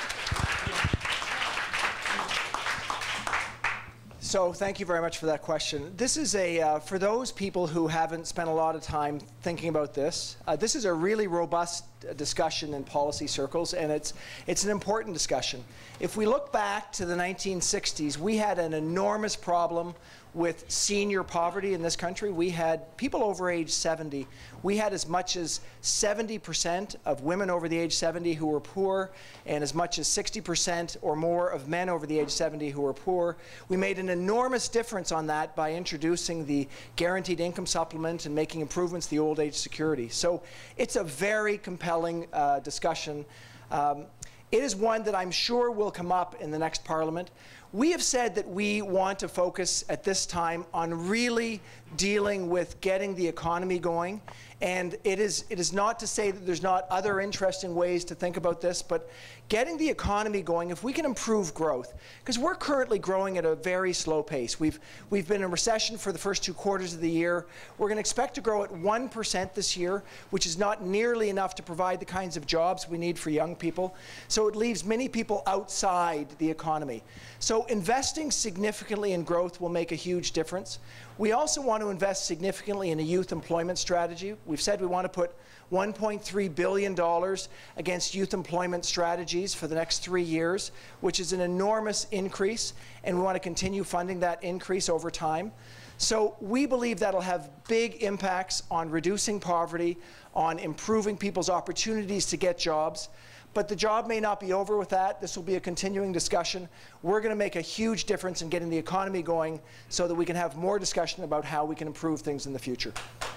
So thank you very much for that question. This is for those people who haven't spent a lot of time thinking about this, this is a really robust discussion in policy circles, and it's an important discussion. If we look back to the 1960s, we had an enormous problem with senior poverty in this country. We had people over age 70. We had as much as 70% of women over the age 70 who were poor, and as much as 60% or more of men over the age 70 who were poor. We made an enormous difference on that by introducing the guaranteed income supplement and making improvements to the old age security. So it's a very compelling discussion. It is one that I'm sure will come up in the next Parliament. We have said that we want to focus at this time on really dealing with getting the economy going And it is not to say that there's not other interesting ways to think about this, but getting the economy going, if we can improve growth, because we're currently growing at a very slow pace. We've been in recession for the first 2 quarters of the year. We're going to expect to grow at 1% this year, which is not nearly enough to provide the kinds of jobs we need for young people. So it leaves many people outside the economy. So investing significantly in growth will make a huge difference. We also want to invest significantly in a youth employment strategy. We've said we want to put $1.3 billion against youth employment strategies for the next 3 years, which is an enormous increase, and we want to continue funding that increase over time. So we believe that'll have big impacts on reducing poverty, on improving people's opportunities to get jobs. But the job may not be over with that. This will be a continuing discussion. We're going to make a huge difference in getting the economy going so that we can have more discussion about how we can improve things in the future.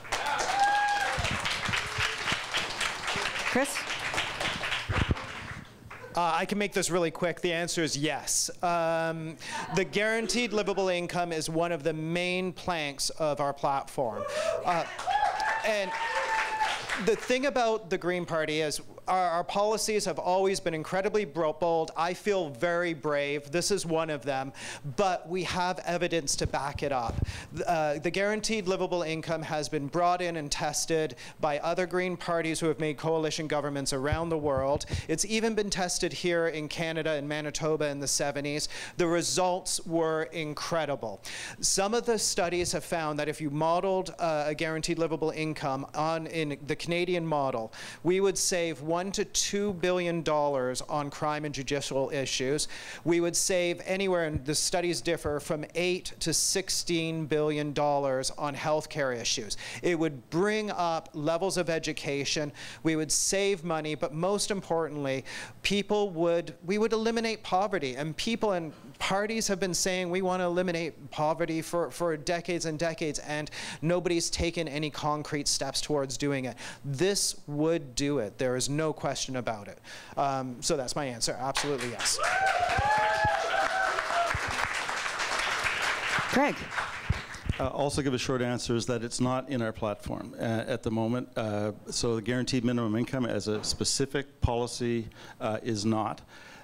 Chris? I can make this really quick. The answer is yes. The guaranteed livable income is one of the main planks of our platform. And the thing about the Green Party is our policies have always been incredibly bold. I feel very brave. This is one of them. But we have evidence to back it up. The guaranteed livable income has been brought in and tested by other Green parties who have made coalition governments around the world. It's even been tested here in Canada in Manitoba in the 70s. The results were incredible. Some of the studies have found that if you modeled a guaranteed livable income in the Canadian model, we would save $1 to $2 billion on crime and judicial issues. We would save anywhere, and the studies differ, from $8 to $16 billion on healthcare issues. It would bring up levels of education. We would save money, but most importantly, we would eliminate poverty. And people and parties have been saying we want to eliminate poverty for decades and decades, and nobody's taken any concrete steps towards doing it. This would do it. There is no question about it. So that's my answer. Absolutely yes. Greg? Also give a short answer is that it's not in our platform at the moment. So the guaranteed minimum income as a specific policy is not.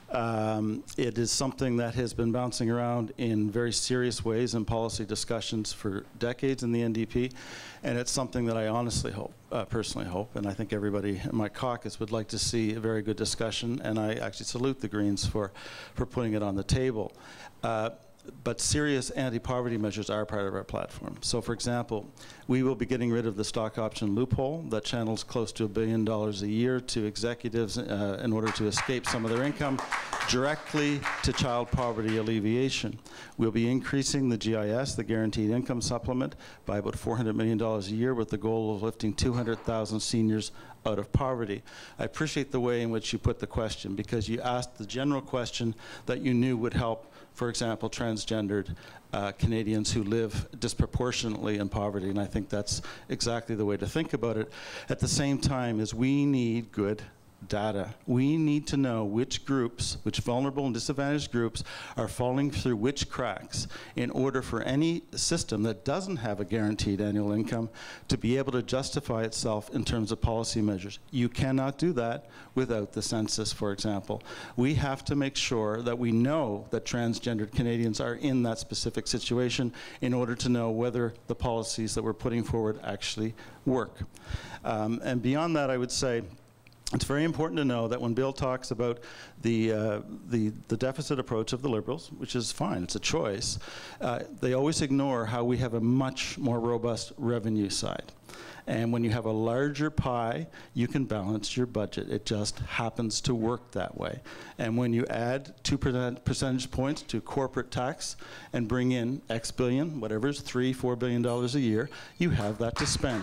It is something that has been bouncing around in very serious ways in policy discussions for decades in the NDP, and it's something that I honestly hope, personally hope, and I think everybody in my caucus would like to see a very good discussion, and I actually salute the Greens for putting it on the table. But serious anti-poverty measures are part of our platform. So for example, we will be getting rid of the stock option loophole that channels close to $1 billion a year to executives in order to escape some of their income directly to child poverty alleviation. We'll be increasing the GIS, the Guaranteed Income Supplement, by about $400 million a year with the goal of lifting 200,000 seniors out of poverty. I appreciate the way in which you put the question, because you asked the general question that you knew would help, for example, transgendered Canadians who live disproportionately in poverty, and I think that's exactly the way to think about it. At the same time, is we need good data. We need to know which groups, which vulnerable and disadvantaged groups are falling through which cracks in order for any system that doesn't have a guaranteed annual income to be able to justify itself in terms of policy measures. You cannot do that without the census, for example. We have to make sure that we know that transgendered Canadians are in that specific situation in order to know whether the policies that we're putting forward actually work. And beyond that, I would say, it's very important to know that when Bill talks about the deficit approach of the Liberals, which is fine, it's a choice, they always ignore how we have a much more robust revenue side. And when you have a larger pie, you can balance your budget. It just happens to work that way. And when you add 2 percentage points to corporate tax and bring in X billion, whatever is $3, $4 billion a year, you have that to spend.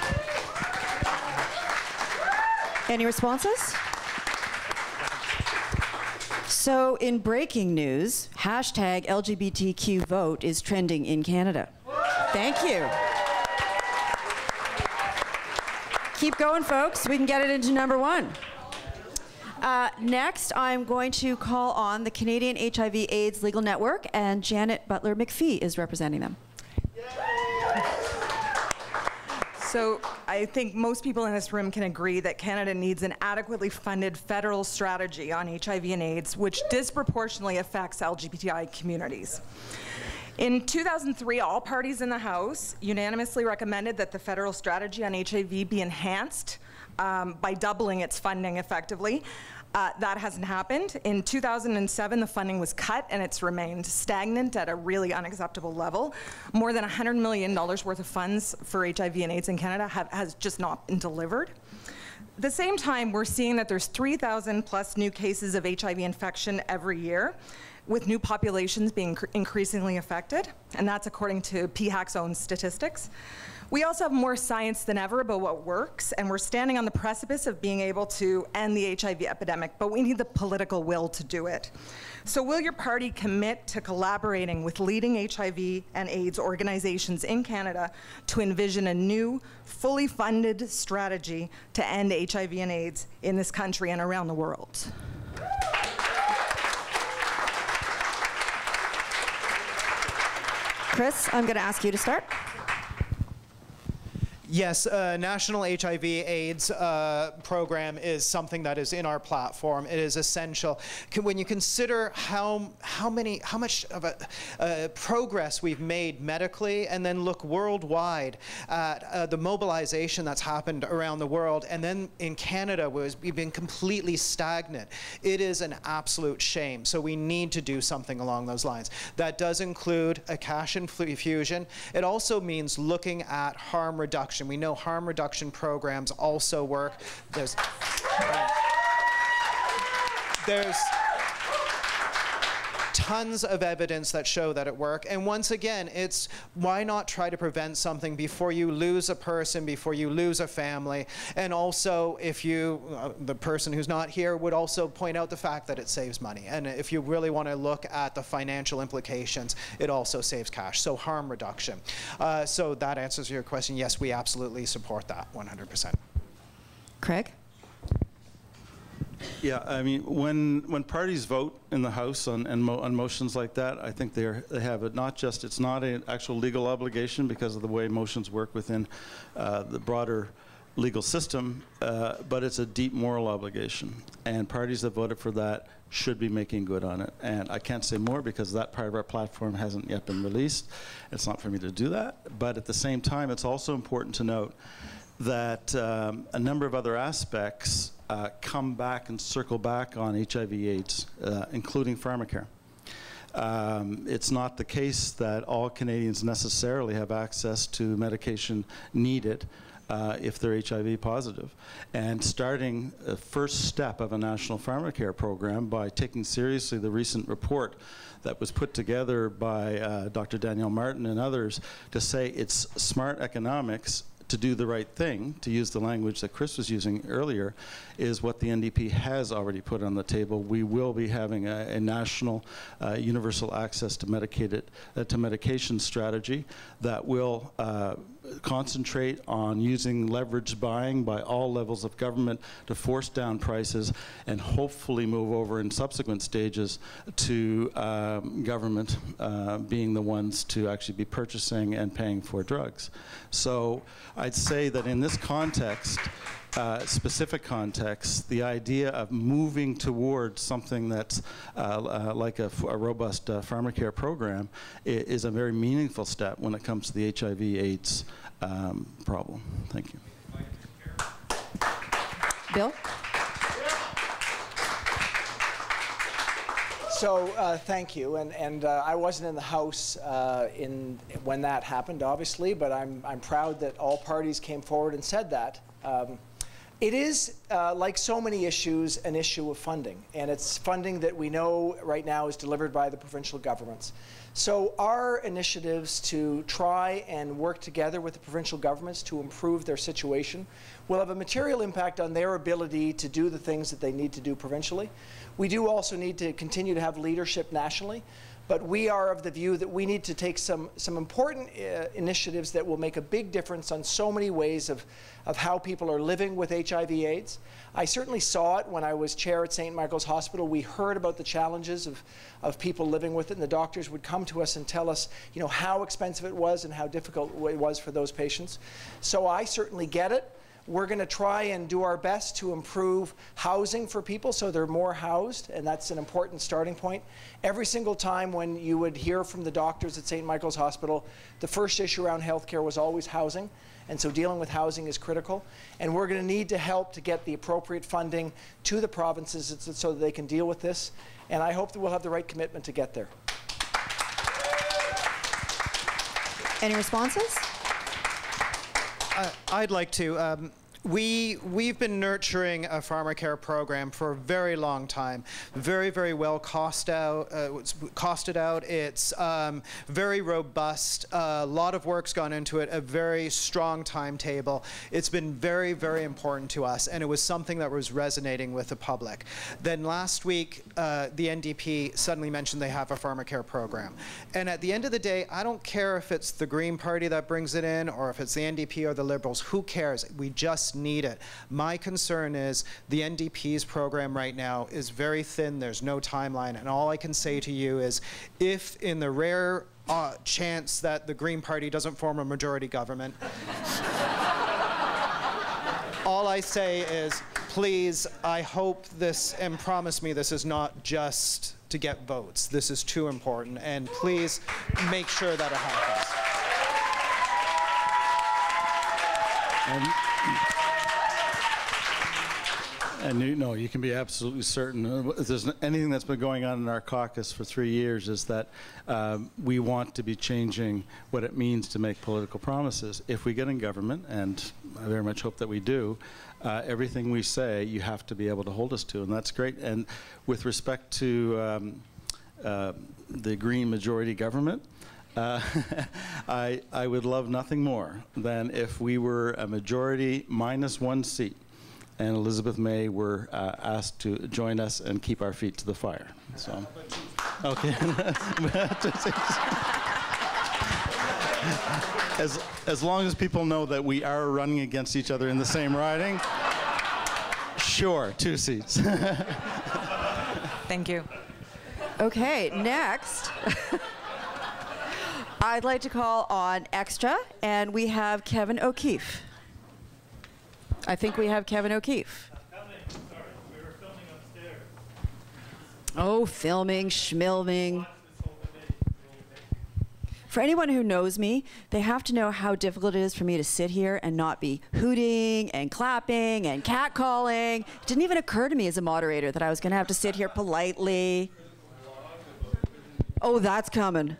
Any responses? So in breaking news, hashtag LGBTQ vote is trending in Canada. Thank you. Keep going, folks. We can get it into #1. Next, I'm going to call on the Canadian HIV/AIDS Legal Network, and Janet Butler-McPhee is representing them. So I think most people in this room can agree that Canada needs an adequately funded federal strategy on HIV and AIDS, which disproportionately affects LGBTI communities. In 2003, all parties in the House unanimously recommended that the federal strategy on HIV be enhanced by doubling its funding effectively. That hasn't happened. In 2007, the funding was cut and it's remained stagnant at a really unacceptable level. More than $100 million worth of funds for HIV and AIDS in Canada has just not been delivered. At the same time, we're seeing that there's 3,000 plus new cases of HIV infection every year, with new populations being increasingly affected, and that's according to PHAC's own statistics. We also have more science than ever about what works, and we're standing on the precipice of being able to end the HIV epidemic, but we need the political will to do it. So will your party commit to collaborating with leading HIV and AIDS organizations in Canada to envision a new, fully funded strategy to end HIV and AIDS in this country and around the world? Chris, I'm going to ask you to start. Yes, National HIV/AIDS program is something that is in our platform. It is essential. When you consider how much of a progress we've made medically, and then look worldwide at the mobilization that's happened around the world, and then in Canada we've been completely stagnant. It is an absolute shame. So we need to do something along those lines. That does include a cash infusion. It also means looking at harm reduction. We know harm reduction programs also work. There's tons of evidence that show that it works. And once again, it's why not try to prevent something before you lose a person, before you lose a family. And also, if you, the person who's not here, would also point out the fact that it saves money. And if you really want to look at the financial implications, it also saves cash. So harm reduction. So that answers your question. Yes, we absolutely support that 100%. Craig? Yeah, I mean, when parties vote in the House on motions like that, I think they have it not just, it's not an actual legal obligation because of the way motions work within the broader legal system, but it's a deep moral obligation. And parties that voted for that should be making good on it. And I can't say more because that part of our platform hasn't yet been released. It's not for me to do that. But at the same time, it's also important to note that a number of other aspects come back and circle back on HIV/AIDS, including pharmacare. It's not the case that all Canadians necessarily have access to medication needed if they're HIV positive. And starting the first step of a national pharmacare program by taking seriously the recent report that was put together by Dr. Danielle Martin and others to say it's smart economics to do the right thing, to use the language that Chris was using earlier, is what the NDP has already put on the table. We will be having a national universal access to medication strategy that will concentrate on using leveraged buying by all levels of government to force down prices and hopefully move over in subsequent stages to government being the ones to actually be purchasing and paying for drugs. So I'd say that in this context, specific context, the idea of moving towards something that's like a robust pharmacare program is a very meaningful step when it comes to the HIV/AIDS problem. Thank you. Bill? So thank you, and I wasn't in the House when that happened, obviously, but I'm proud that all parties came forward and said that. It is, like so many issues, an issue of funding, and it's funding that we know right now is delivered by the provincial governments. So our initiatives to try and work together with the provincial governments to improve their situation will have a material impact on their ability to do the things that they need to do provincially. We do also need to continue to have leadership nationally, But we are of the view that we need to take some important initiatives that will make a big difference on so many ways of how people are living with HIV/AIDS. I certainly saw it when I was chair at St. Michael's Hospital. We heard about the challenges of people living with it, and the doctors would come to us and tell us, you know, how expensive it was and how difficult it was for those patients. So I certainly get it. We're going to try and do our best to improve housing for people so they're more housed, and that's an important starting point. Every single time when you would hear from the doctors at St. Michael's Hospital, the first issue around healthcare was always housing, and so dealing with housing is critical. And we're going to need to help to get the appropriate funding to the provinces so that they can deal with this, and I hope that we'll have the right commitment to get there. Any responses? I'd like to. We've been nurturing a pharmacare program for a very long time. Very, very well costed out. It's very robust. A lot of work's gone into it. A very strong timetable. It's been very, very important to us, and it was something that was resonating with the public. Then last week, the NDP suddenly mentioned they have a pharmacare program. And at the end of the day, I don't care if it's the Green Party that brings it in, or if it's the NDP or the Liberals. Who cares? We just need it. My concern is the NDP's program right now is very thin. There's no timeline. And all I can say to you is, if in the rare chance that the Green Party doesn't form a majority government, all I say is, please, I hope this, and promise me this is not just to get votes. This is too important. And please make sure that it happens. And you can be absolutely certain. If there's anything that's been going on in our caucus for 3 years is that we want to be changing what it means to make political promises. If we get in government, and I very much hope that we do, everything we say you have to be able to hold us to, and that's great. And with respect to the Green majority government, I would love nothing more than if we were a majority minus one seat, and Elizabeth May were asked to join us and keep our feet to the fire. So, okay. As long as people know that we are running against each other in the same riding, sure, 2 seats. Thank you. Okay, next. I'd like to call on Extra, and we have Kevin O'Keefe. I think we have Kevin O'Keefe. Sorry, we were filming upstairs. Oh, filming, schmilming. For anyone who knows me, they have to know how difficult it is for me to sit here and not be hooting and clapping and catcalling. It didn't even occur to me as a moderator that I was going to have to sit here politely. Oh, that's coming.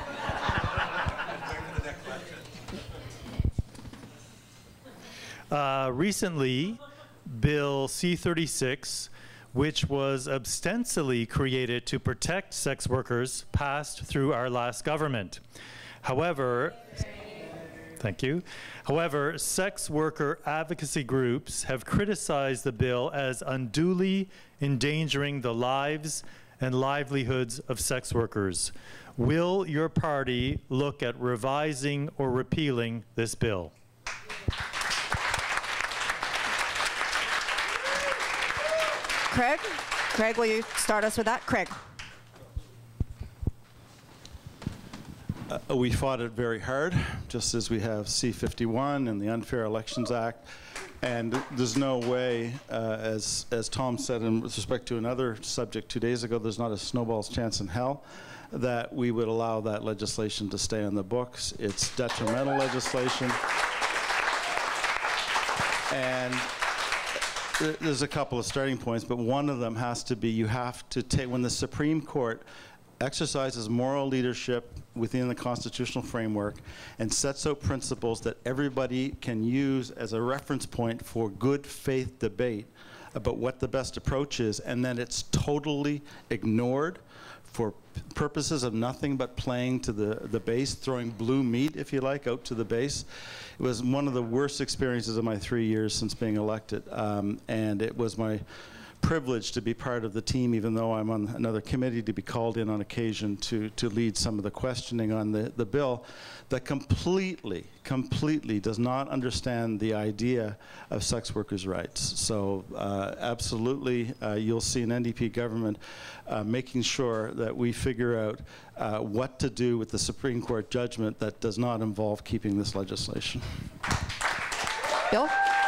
Recently, Bill C-36, which was ostensibly created to protect sex workers, passed through our last government. However, thank you. However, sex worker advocacy groups have criticized the bill as unduly endangering the lives and livelihoods of sex workers. Will your party look at revising or repealing this bill? Craig, will you start us with that? Craig. We fought it very hard, just as we have C-51 and the Unfair Elections Act. And there's no way, as Tom said with respect to another subject 2 days ago, there's not a snowball's chance in hell that we would allow that legislation to stay on the books. It's detrimental legislation. And there's a couple of starting points, but one of them has to be, you have to take, when the Supreme Court exercises moral leadership within the constitutional framework and sets out principles that everybody can use as a reference point for good faith debate about what the best approach is, and then it's totally ignored for purposes of nothing but playing to the base, throwing blue meat, if you like, out to the base. It was one of the worst experiences of my 3 years since being elected, and it was my privileged to be part of the team, even though I'm on another committee, to be called in on occasion to lead some of the questioning on the bill, that completely does not understand the idea of sex workers' rights. So absolutely, you'll see an NDP government making sure that we figure out what to do with the Supreme Court judgment that does not involve keeping this legislation. Bill?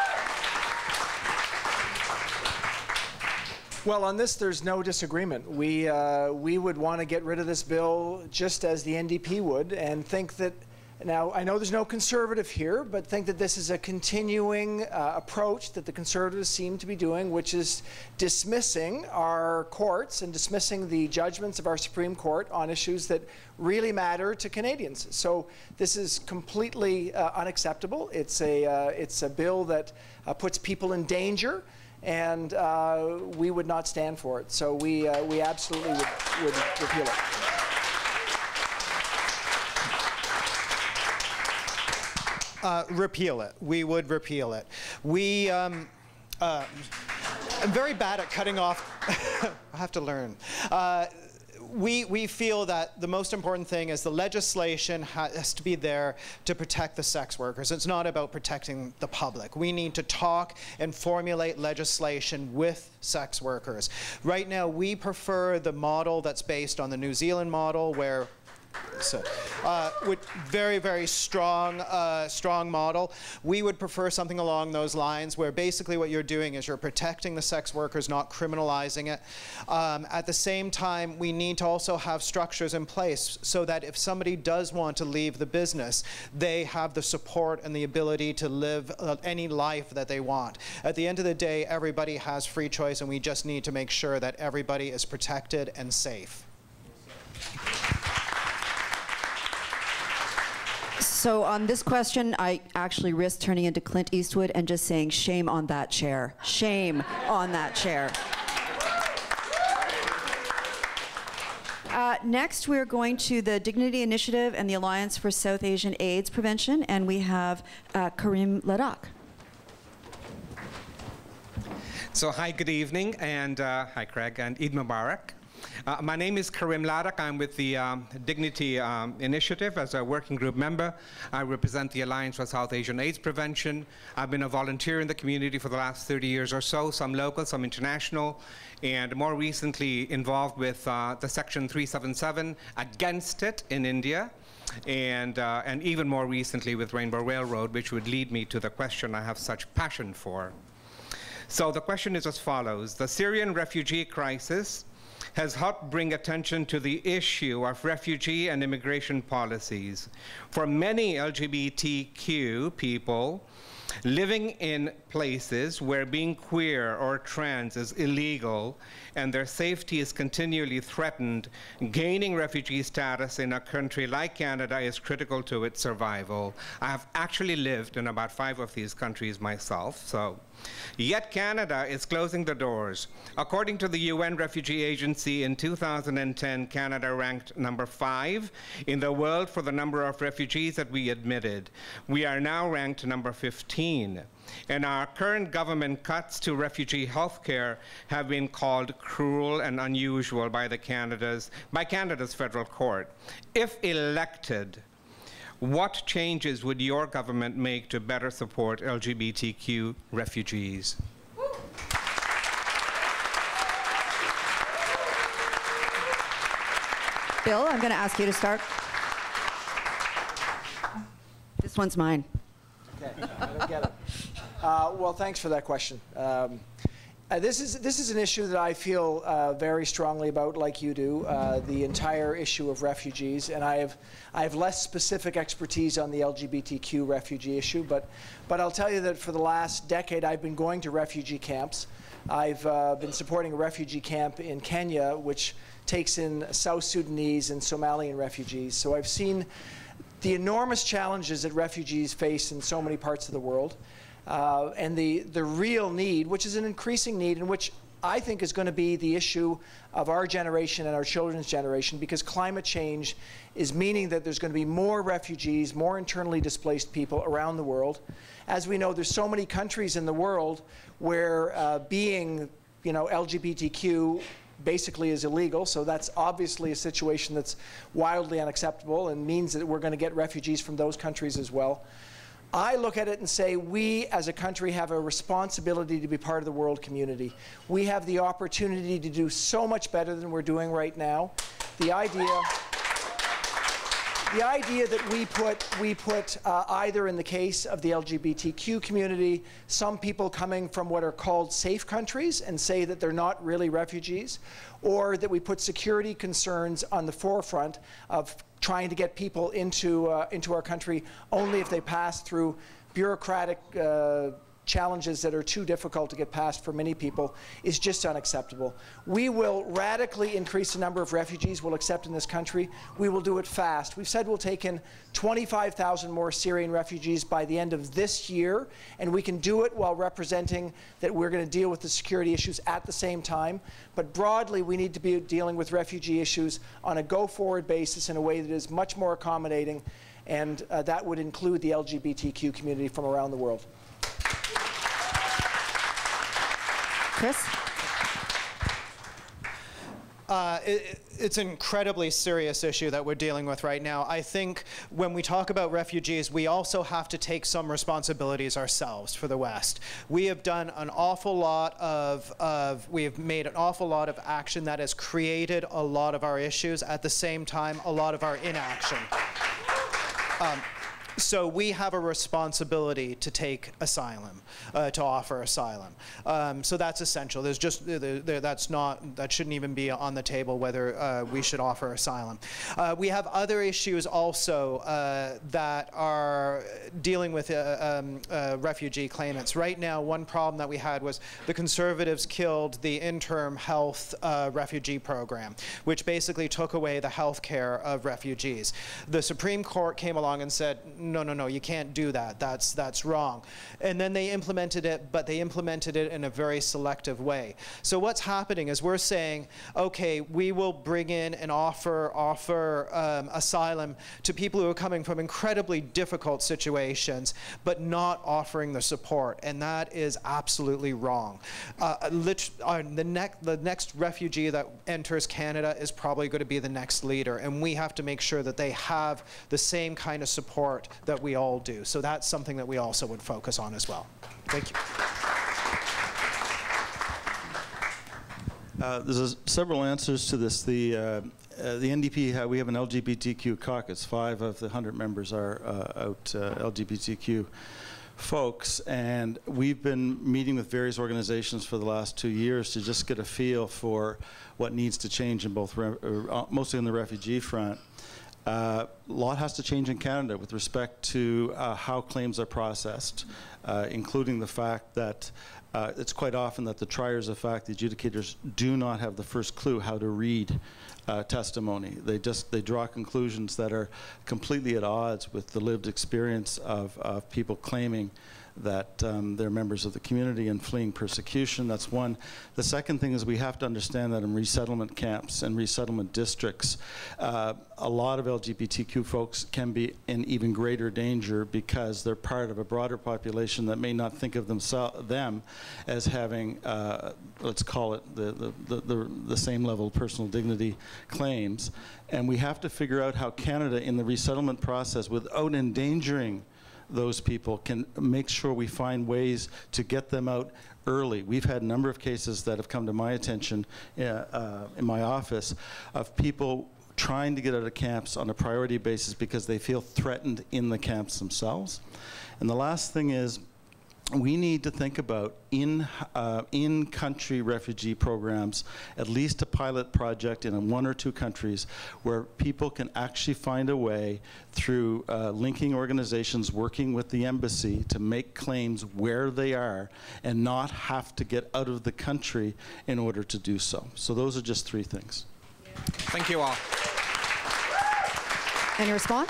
Well, on this, there's no disagreement. We would want to get rid of this bill just as the NDP would, and think that, now I know there's no conservative here, but think that this is a continuing approach that the Conservatives seem to be doing, which is dismissing our courts and dismissing the judgments of our Supreme Court on issues that really matter to Canadians. So this is completely unacceptable. It's a bill that puts people in danger, and we would not stand for it. So we absolutely would repeal it. Repeal it. We would repeal it. I'm very bad at cutting off. I have to learn. We feel that the most important thing is the legislation has to be there to protect the sex workers. It's not about protecting the public. We need to talk and formulate legislation with sex workers. Right now, we prefer the model that's based on the New Zealand model, where with very, very strong model. We would prefer something along those lines, where basically what you're doing is you're protecting the sex workers, not criminalizing it. At the same time, we need to also have structures in place so that if somebody does want to leave the business, they have the support and the ability to live any life that they want. At the end of the day, everybody has free choice, and we just need to make sure that everybody is protected and safe. So on this question, I actually risk turning into Clint Eastwood and just saying, shame on that chair. Shame on that chair. Next, we're going to the Dignity Initiative and the Alliance for South Asian AIDS Prevention, and we have Karim Ladakh. So hi, good evening, and hi, Craig, and Eid Mubarak. My name is Karim Ladakh. I'm with the Dignity Initiative as a working group member. I represent the Alliance for South Asian AIDS Prevention. I've been a volunteer in the community for the last 30 years or so, some local, some international, and more recently involved with the Section 377 against it in India. And even more recently with Rainbow Railroad, which would lead me to the question I have such passion for. So the question is as follows. The Syrian refugee crisis has helped bring attention to the issue of refugee and immigration policies. For many LGBTQ people living in places where being queer or trans is illegal and their safety is continually threatened, gaining refugee status in a country like Canada is critical to its survival. I have actually lived in about 5 of these countries myself, so. Yet Canada is closing the doors. According to the UN Refugee Agency, in 2010, Canada ranked number 5 in the world for the number of refugees that we admitted. We are now ranked number 15. And our current government cuts to refugee health care have been called cruel and unusual by Canada's federal court. If elected, what changes would your government make to better support LGBTQ refugees? Bill, I'm going to ask you to start. This one's mine. Okay, I don't get it. Well, thanks for that question. This is an issue that I feel very strongly about, like you do, the entire issue of refugees. And I have less specific expertise on the LGBTQ refugee issue, but I'll tell you that for the last decade, I've been going to refugee camps. I've been supporting a refugee camp in Kenya, which takes in South Sudanese and Somalian refugees. So I've seen the enormous challenges that refugees face in so many parts of the world. And the real need, which is an increasing need, and which I think is going to be the issue of our generation and our children's generation, because climate change is meaning that there's going to be more refugees, more internally displaced people around the world. As we know, there's so many countries in the world where being LGBTQ basically is illegal, so that's obviously a situation that's wildly unacceptable and means that we're going to get refugees from those countries as well. I look at it and say we as a country have a responsibility to be part of the world community. We have the opportunity to do so much better than we're doing right now. The idea that we put either in the case of the LGBTQ community, some people coming from what are called safe countries and say that they're not really refugees, or that we put security concerns on the forefront of trying to get people into our country only if they pass through bureaucratic challenges that are too difficult to get past for many people is just unacceptable. We will radically increase the number of refugees we'll accept in this country. We will do it fast. We've said we'll take in 25,000 more Syrian refugees by the end of this year, and we can do it while representing that we're going to deal with the security issues at the same time. But broadly, we need to be dealing with refugee issues on a go-forward basis in a way that is much more accommodating, and that would include the LGBTQ community from around the world. Chris? It's an incredibly serious issue that we're dealing with right now. I think when we talk about refugees, we also have to take some responsibilities ourselves for the West. We have done an awful lot we have made an awful lot of action that has created a lot of our issues, at the same time, a lot of our inaction. So we have a responsibility to take asylum, to offer asylum. So that's essential. There's just that shouldn't even be on the table whether we should offer asylum. We have other issues also that are dealing with refugee claimants. Right now, one problem that we had was the Conservatives killed the interim health refugee program, which basically took away the health care of refugees. The Supreme Court came along and said, no, you can't do that. That's wrong. And then they implemented it, but they implemented it in a very selective way. So what's happening is we're saying, okay, we will bring in and offer asylum to people who are coming from incredibly difficult situations, but not offering the support, and that is absolutely wrong. The next refugee that enters Canada is probably going to be the next leader, and we have to make sure that they have the same kind of support that we all do. So that's something that we also would focus on as well. Thank you. There's several answers to this. The NDP, we have an LGBTQ caucus. 5 of the 100 members are LGBTQ folks, and we've been meeting with various organizations for the last 2 years to just get a feel for what needs to change in both, mostly on the refugee front. A lot has to change in Canada with respect to how claims are processed, including the fact that it's quite often that the triers of fact, the adjudicators, do not have the first clue how to read testimony. They draw conclusions that are completely at odds with the lived experience of people claiming that they're members of the community and fleeing persecution. That's one. The second thing is we have to understand that in resettlement camps and resettlement districts, a lot of LGBTQ folks can be in even greater danger because they're part of a broader population that may not think of them as having, let's call it, the same level of personal dignity claims. And we have to figure out how Canada, in the resettlement process, without endangering those people, can make sure we find ways to get them out early. We've had a number of cases that have come to my attention in my office of people trying to get out of camps on a priority basis because they feel threatened in the camps themselves. And the last thing is, we need to think about in-country refugee programs, at least a pilot project in 1 or 2 countries where people can actually find a way through linking organizations working with the embassy to make claims where they are and not have to get out of the country in order to do so. So those are just 3 things. Thank you all. Any response?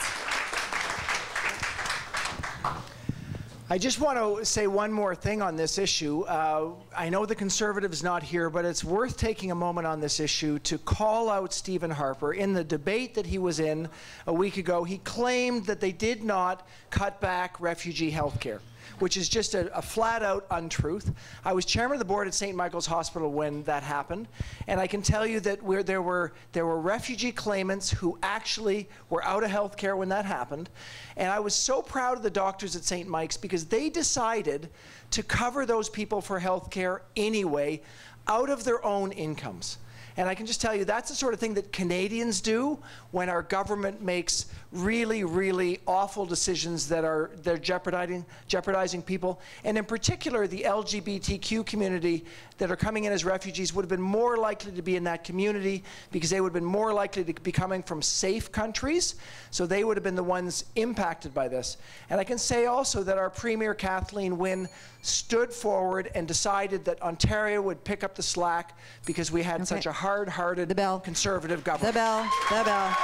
I just want to say one more thing on this issue. I know the Conservative's not here, but it's worth taking a moment on this issue to call out Stephen Harper. In the debate that he was in a week ago, he claimed that they did not cut back refugee health care. which is just a flat-out untruth. I was chairman of the board at St. Michael's Hospital when that happened, and I can tell you that there were refugee claimants who actually were out of health care when that happened, and I was so proud of the doctors at St. Mike's because they decided to cover those people for health care anyway out of their own incomes. And I can just tell you that's the sort of thing that Canadians do when our government makes really, really awful decisions that they're jeopardizing people. And in particular, the LGBTQ community that are coming in as refugees would have been more likely to be in that community because they would have been more likely to be coming from safe countries. So they would have been the ones impacted by this. And I can say also that our Premier Kathleen Wynne stood forward and decided that Ontario would pick up the slack because we had such a hard-hearted conservative government. The bell, the bell.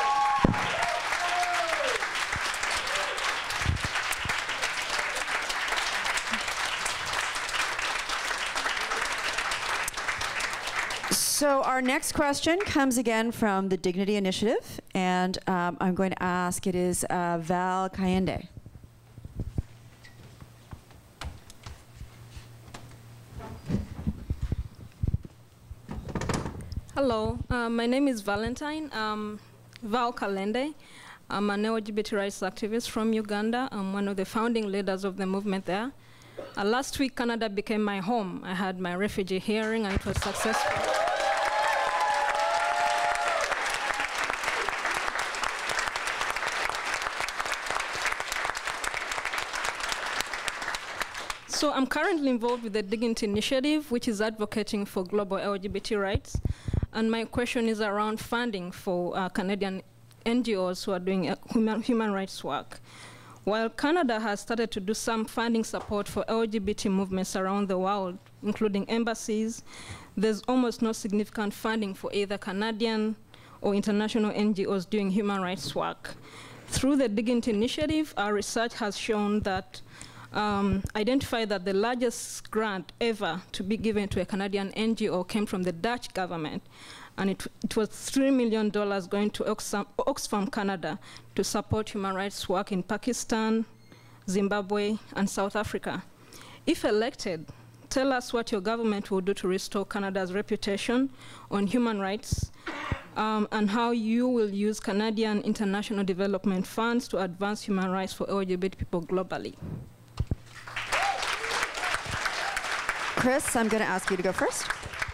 So our next question comes again from the Dignity Initiative, and I'm going to ask, it is Val Cayende. Hello, my name is Valentine, Val Kalende. I'm an LGBT rights activist from Uganda. I'm one of the founding leaders of the movement there. Last week, Canada became my home. I had my refugee hearing, and it was successful. So I'm currently involved with the Dignity Initiative, which is advocating for global LGBT rights. And my question is around funding for Canadian NGOs who are doing human rights work. While Canada has started to do some funding support for LGBT movements around the world, including embassies, there's almost no significant funding for either Canadian or international NGOs doing human rights work. Through the Dignity Initiative, our research has shown that identified that the largest grant ever to be given to a Canadian NGO came from the Dutch government, and it was $3 million going to Oxfam Canada to support human rights work in Pakistan, Zimbabwe, and South Africa. If elected, tell us what your government will do to restore Canada's reputation on human rights, and how you will use Canadian international development funds to advance human rights for LGBT people globally. Chris, I'm going to ask you to go first.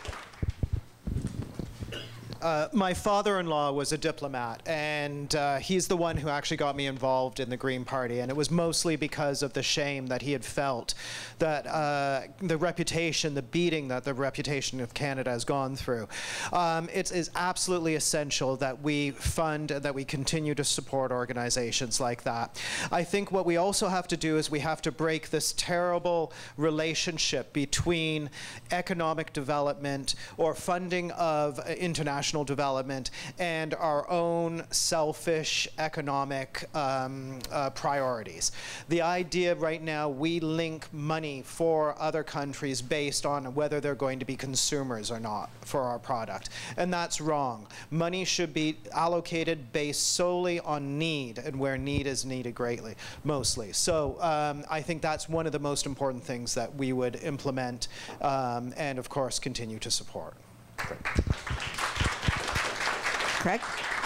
My father-in-law was a diplomat, and he's the one who actually got me involved in the Green Party, and it was mostly because of the shame that he had felt that the reputation, the beating that the reputation of Canada has gone through. It is absolutely essential that we fund and that we continue to support organizations like that. I think what we also have to do is we have to break this terrible relationship between economic development or funding of international development and our own selfish economic priorities. The idea right now, we link money for other countries based on whether they're going to be consumers or not for our product, and that's wrong. Money should be allocated based solely on need and where need is needed greatly, mostly. So I think that's one of the most important things that we would implement and of course continue to support. Great. Craig?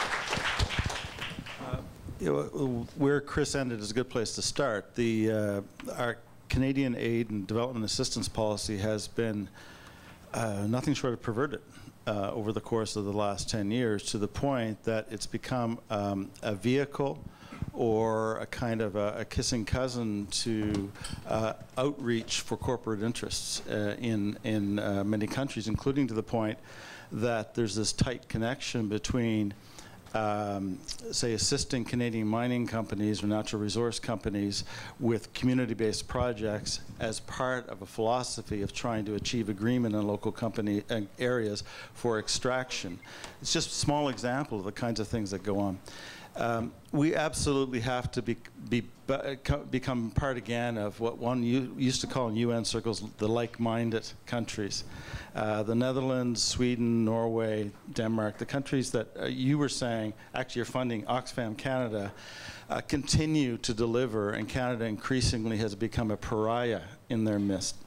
Where Chris ended is a good place to start. Our Canadian aid and development assistance policy has been nothing short of perverted over the course of the last 10 years, to the point that it's become a vehicle or a kind of a kissing cousin to outreach for corporate interests in many countries, including to the point that there's this tight connection between, say, assisting Canadian mining companies or natural resource companies with community-based projects as part of a philosophy of trying to achieve agreement in local company areas for extraction. It's just a small example of the kinds of things that go on. We absolutely have to become part again of what one used to call in UN circles the like-minded countries. The Netherlands, Sweden, Norway, Denmark, the countries that you were saying, actually you're funding Oxfam Canada, continue to deliver, and Canada increasingly has become a pariah in their midst.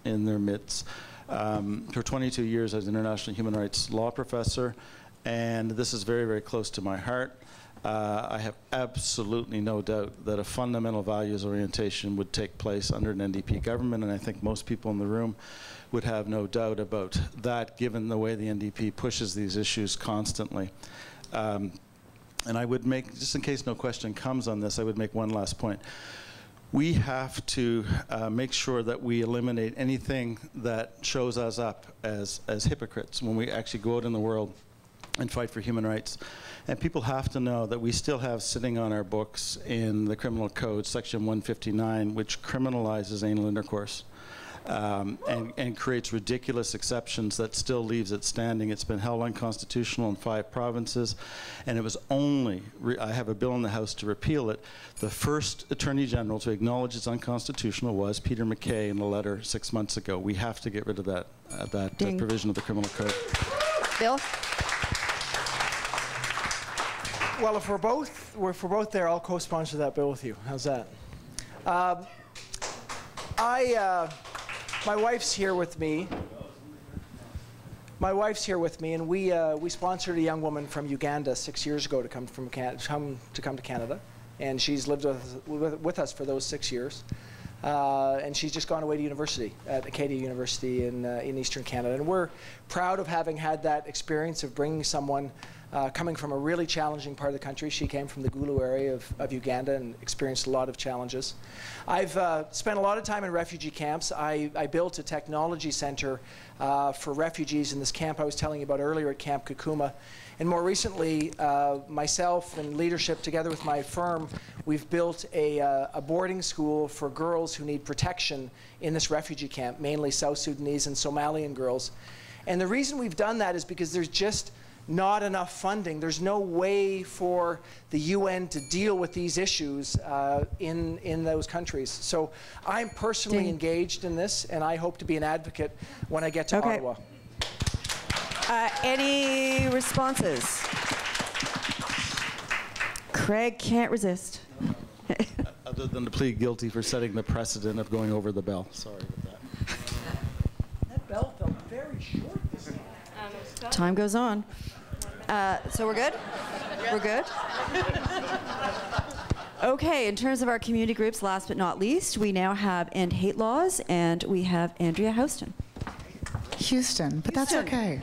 For 22 years I was an international human rights law professor, and this is very, very close to my heart. I have absolutely no doubt that a fundamental values orientation would take place under an NDP government, and I think most people in the room would have no doubt about that, given the way the NDP pushes these issues constantly. And I would make, just in case no question comes on this, I would make one last point. We have to make sure that we eliminate anything that shows us up as hypocrites when we actually go out in the world and fight for human rights. And people have to know that we still have sitting on our books in the criminal code, section 159, which criminalizes anal intercourse. And creates ridiculous exceptions that still leaves it standing. It's been held unconstitutional in 5 provinces, and it was only, I have a bill in the House to repeal it. The first Attorney General to acknowledge it's unconstitutional was Peter MacKay in a letter 6 months ago. We have to get rid of that, provision of the criminal code. Bill? Well, if we're both there, I'll co-sponsor that bill with you. How's that? My wife's here with me. And we sponsored a young woman from Uganda 6 years ago to come to Canada, and she's lived with us for those 6 years. And she's just gone away to university at Acadia University in Eastern Canada, and we're proud of having had that experience of bringing someone coming from a really challenging part of the country. She came from the Gulu area of Uganda and experienced a lot of challenges. I've spent a lot of time in refugee camps. I built a technology center for refugees in this camp I was telling you about earlier at Camp Kakuma. And more recently, myself and leadership together with my firm, we've built a boarding school for girls who need protection in this refugee camp, mainly South Sudanese and Somalian girls. And the reason we've done that is because there's just not enough funding. There's no way for the UN to deal with these issues in those countries. So I'm personally engaged in this, and I hope to be an advocate when I get to Ottawa. Any responses? Craig can't resist. Other than to plead guilty for setting the precedent of going over the bell. Sorry about that. That bell felt very short this time. Time goes on. So we're good? We're good? Okay, in terms of our community groups, last but not least, we now have End Hate Laws, and we have Andrea Houston. Houston, but that's okay.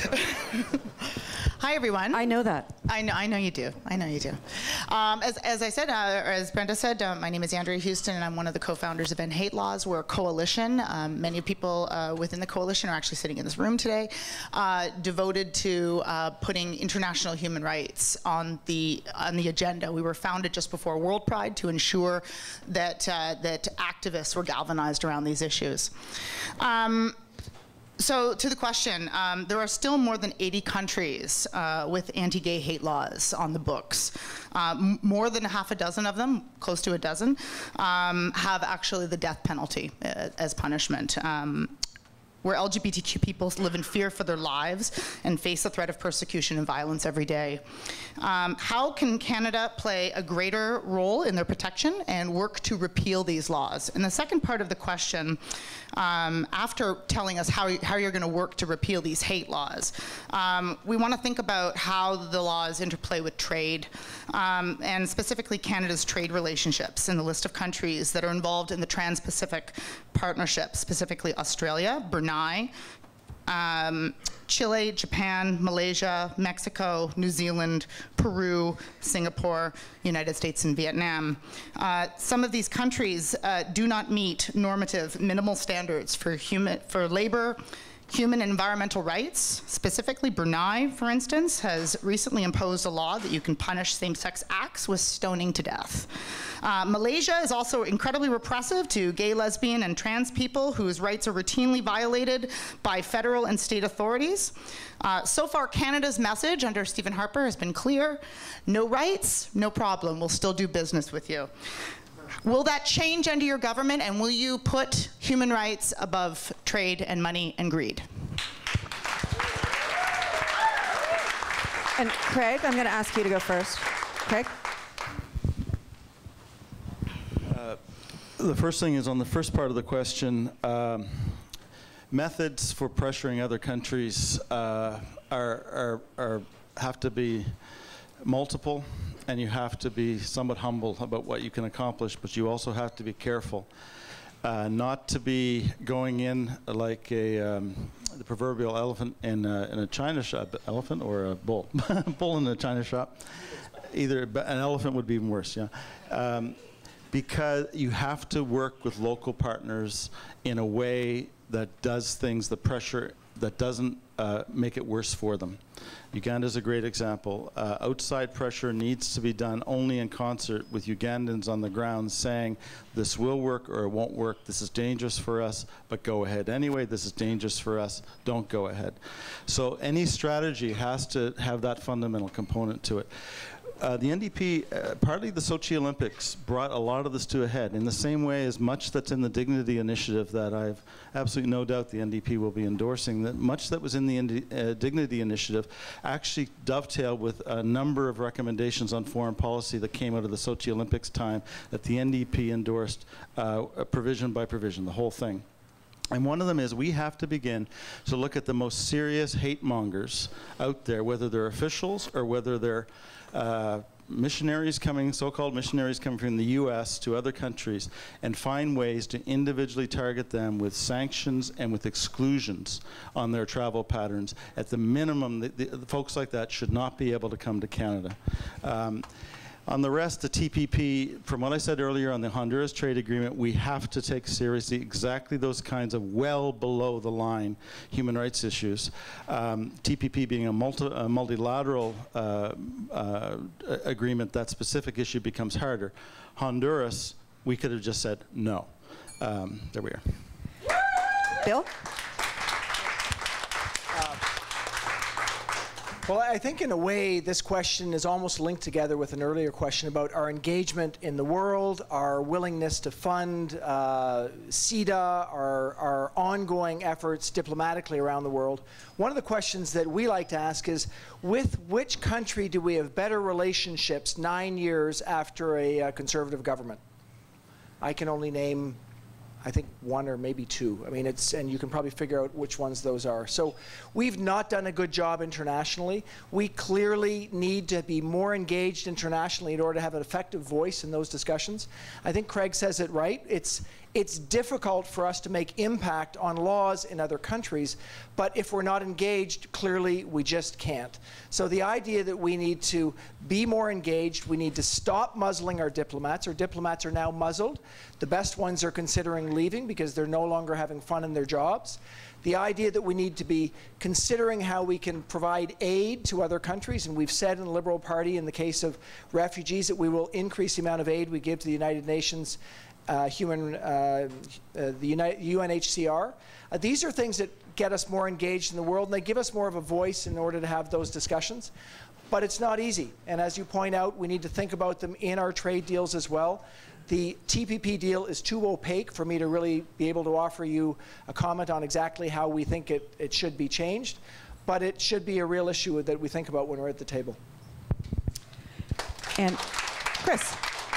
Hi, everyone. I know that. I know you do. I know you do. As I said, or as Brenda said, my name is Andrea Houston, and I'm one of the co-founders of End Hate Laws. We're a coalition. Many people within the coalition are actually sitting in this room today, devoted to putting international human rights on the agenda. We were founded just before World Pride to ensure that that activists were galvanized around these issues. So to the question, there are still more than 80 countries with anti-gay hate laws on the books. More than half a dozen of them, close to a dozen, have actually the death penalty as punishment. Where LGBTQ people live in fear for their lives and face the threat of persecution and violence every day. How can Canada play a greater role in their protection and work to repeal these laws? And the second part of the question, after telling us how you're going to work to repeal these hate laws, we want to think about how the laws interplay with trade, and specifically Canada's trade relationships in the list of countries that are involved in the Trans-Pacific Partnership, specifically Australia, Brunei, Chile, Japan, Malaysia, Mexico, New Zealand, Peru, Singapore, United States, and Vietnam. Some of these countries do not meet normative minimal standards for labor, Human and environmental rights, specifically Brunei, for instance, has recently imposed a law that you can punish same-sex acts with stoning to death. Malaysia is also incredibly repressive to gay, lesbian, and trans people whose rights are routinely violated by federal and state authorities. So far, Canada's message under Stephen Harper has been clear: no rights, no problem, we'll still do business with you. Will that change under your government, and will you put human rights above trade and money and greed? And Craig, I'm going to ask you to go first. Craig? The first thing is, on the first part of the question, methods for pressuring other countries have to be multiple, and you have to be somewhat humble about what you can accomplish, but you also have to be careful not to be going in like the proverbial elephant in a china shop, elephant or a bull, bull in a china shop. Either an elephant would be even worse, yeah. Because you have to work with local partners in a way that does things, the pressure that doesn't make it worse for them. Uganda is a great example. Outside pressure needs to be done only in concert with Ugandans on the ground saying, this will work or it won't work, this is dangerous for us, but go ahead anyway, this is dangerous for us, don't go ahead. So any strategy has to have that fundamental component to it. The NDP, partly the Sochi Olympics, brought a lot of this to a head in the same way as much that's in the Dignity Initiative that I've absolutely no doubt the NDP will be endorsing, that much that was in the Dignity Initiative actually dovetailed with a number of recommendations on foreign policy that came out of the Sochi Olympics time that the NDP endorsed provision by provision, the whole thing. And one of them is we have to begin to look at the most serious hate mongers out there, whether they're officials or whether they're missionaries coming, so-called missionaries coming from the US to other countries, and find ways to individually target them with sanctions and with exclusions on their travel patterns. At the minimum, the folks like that should not be able to come to Canada. On the rest, the TPP, from what I said earlier on the Honduras trade agreement, we have to take seriously exactly those kinds of well below the line human rights issues. TPP being a multilateral agreement, that specific issue becomes harder. Honduras, we could have just said no. There we are. Bill? Well, I think in a way this question is almost linked together with an earlier question about our engagement in the world, our willingness to fund CEDA, our ongoing efforts diplomatically around the world. One of the questions that we like to ask is, with which country do we have better relationships 9 years after a conservative government? I can only name, I think, one or maybe two. I mean, and you can probably figure out which ones those are. So we've not done a good job internationally. We clearly need to be more engaged internationally in order to have an effective voice in those discussions. I think Craig says it right. It's difficult for us to make impact on laws in other countries, but if we're not engaged, clearly we just can't. So the idea that we need to be more engaged, we need to stop muzzling our diplomats. Our diplomats are now muzzled. The best ones are considering leaving because they're no longer having fun in their jobs. The idea that we need to be considering how we can provide aid to other countries, and we've said in the Liberal Party in the case of refugees that we will increase the amount of aid we give to the United Nations the UNHCR. These are things that get us more engaged in the world, and they give us more of a voice in order to have those discussions. But it's not easy, and as you point out, we need to think about them in our trade deals as well. The TPP deal is too opaque for me to really be able to offer you a comment on exactly how we think it should be changed, but it should be a real issue that we think about when we're at the table. And Chris.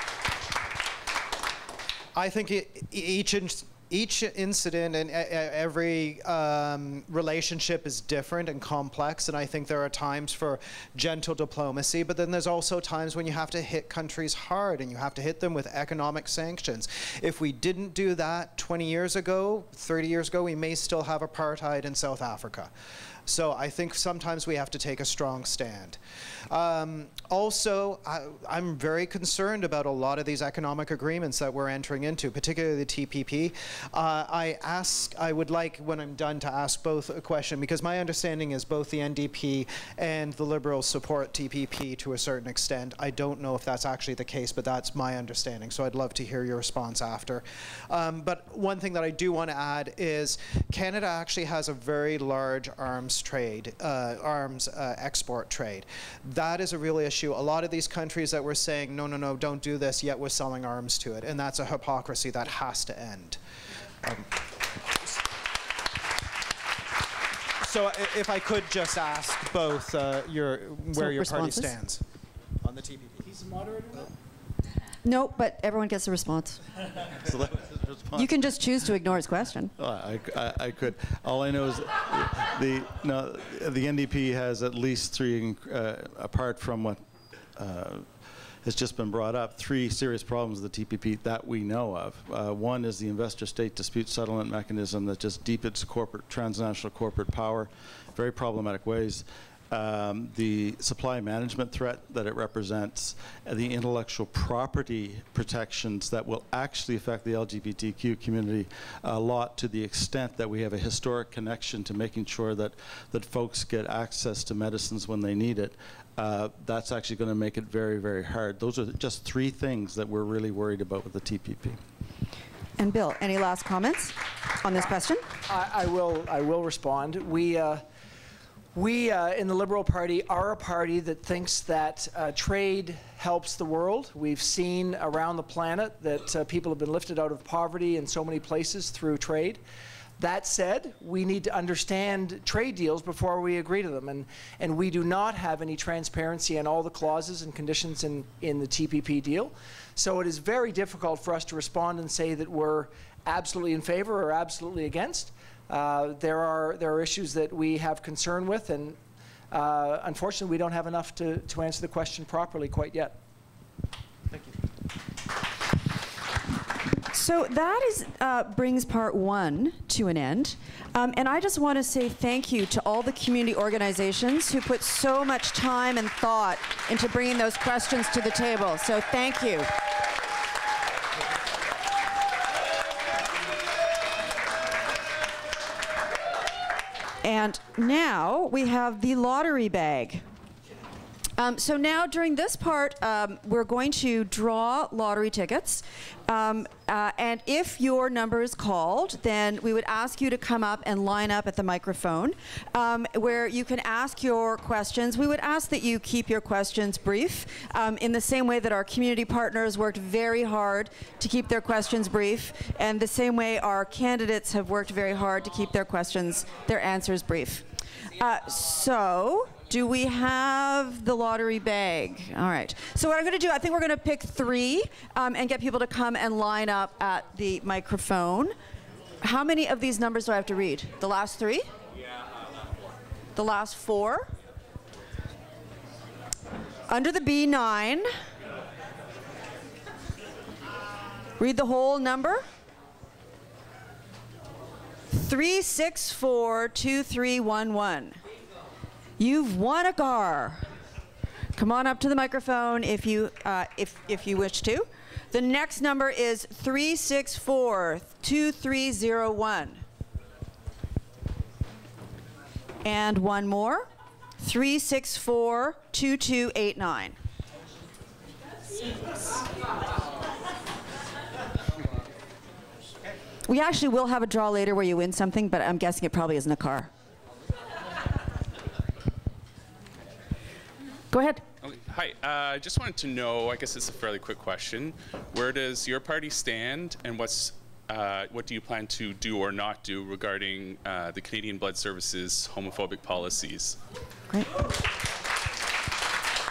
I think each incident and every relationship is different and complex, and I think there are times for gentle diplomacy, but then there's also times when you have to hit countries hard and you have to hit them with economic sanctions. If we didn't do that 20 years ago, 30 years ago, we may still have apartheid in South Africa. So I think sometimes we have to take a strong stand. Also, I'm very concerned about a lot of these economic agreements that we're entering into, particularly the TPP. I would like, when I'm done, to ask both a question, because my understanding is both the NDP and the Liberals support TPP to a certain extent. I don't know if that's actually the case, but that's my understanding, so I'd love to hear your response after. But one thing that I do want to add is Canada actually has a very large arms trade, export trade. That is a real issue. A lot of these countries that were saying, no, no, no, don't do this, yet we're selling arms to it. And that's a hypocrisy that has to end. So if I could just ask both where your party stands on the TPP. He's the moderator now? No, but everyone gets a response. So that was his response. You can just choose to ignore his question. Oh, I could. All I know is the NDP has at least three, apart from what has just been brought up, three serious problems with the TPP that we know of. One is the investor-state dispute settlement mechanism that just deepens transnational corporate power, very problematic ways. The supply management threat that it represents, the intellectual property protections that will actually affect the LGBTQ community a lot, to the extent that we have a historic connection to making sure that folks get access to medicines when they need it. That's actually going to make it very, very hard. Those are just three things that we're really worried about with the TPP. And Bill, any last comments on this question? I will respond. We in the Liberal Party are a party that thinks that trade helps the world. We've seen around the planet that people have been lifted out of poverty in so many places through trade. That said, we need to understand trade deals before we agree to them, and we do not have any transparency in all the clauses and conditions in the TPP deal. So it is very difficult for us to respond and say that we're absolutely in favor or absolutely against. There are issues that we have concern with, and unfortunately we don't have enough to answer the question properly quite yet. Thank you. So that brings part one to an end. And I just want to say thank you to all the community organizations who put so much time and thought into bringing those questions to the table. So thank you. And now we have the lottery bag. So now during this part, we're going to draw lottery tickets. And if your number is called, then we would ask you to come up and line up at the microphone where you can ask your questions. We would ask that you keep your questions brief in the same way that our community partners worked very hard to keep their questions brief, and the same way our candidates have worked very hard to keep their answers brief. So do we have the lottery bag? All right. So what I'm going to do, I think we're going to pick three and get people to come and line up at the microphone. How many of these numbers do I have to read? The last three? Yeah, last four. The last four? Under the B9. Read the whole number. 3642311. You've won a car. Come on up to the microphone if you wish to. The next number is 3642301. And one more, 3642289. We actually will have a draw later where you win something, but I'm guessing it probably isn't a car. Go ahead. Hi, I just wanted to know, I guess it's a fairly quick question, where does your party stand, and what do you plan to do or not do regarding the Canadian Blood Services homophobic policies? Great.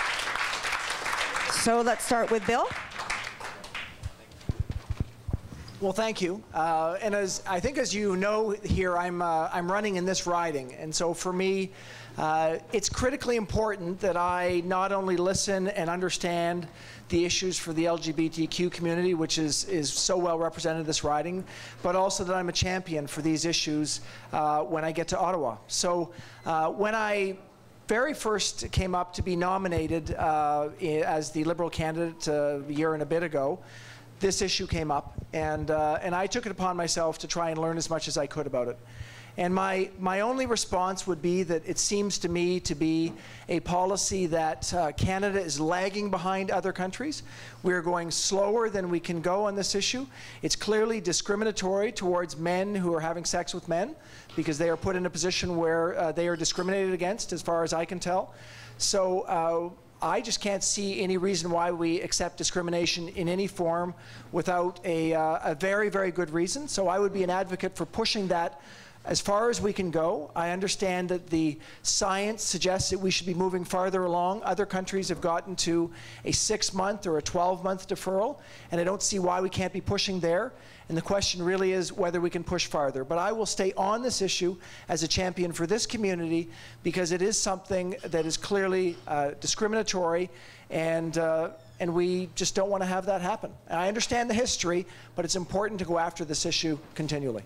So let's start with Bill. Well, thank you. And as I think, as you know here, I'm running in this riding, and so for me, it's critically important that I not only listen and understand the issues for the LGBTQ community, which is so well represented in this riding, but also that I'm a champion for these issues when I get to Ottawa. So when I very first came up to be nominated as the Liberal candidate a year and a bit ago, this issue came up, and I took it upon myself to try and learn as much as I could about it. And my only response would be that it seems to me to be a policy that Canada is lagging behind other countries. We're going slower than we can go on this issue. It's clearly discriminatory towards men who are having sex with men, because they are put in a position where they are discriminated against, as far as I can tell. So I just can't see any reason why we accept discrimination in any form without a very, very good reason. So I would be an advocate for pushing that as far as we can go. I understand that the science suggests that we should be moving farther along. Other countries have gotten to a 6-month or a 12-month deferral, and I don't see why we can't be pushing there. And the question really is whether we can push farther. But I will stay on this issue as a champion for this community, because it is something that is clearly discriminatory, and we just don't want to have that happen. And I understand the history, but it's important to go after this issue continually.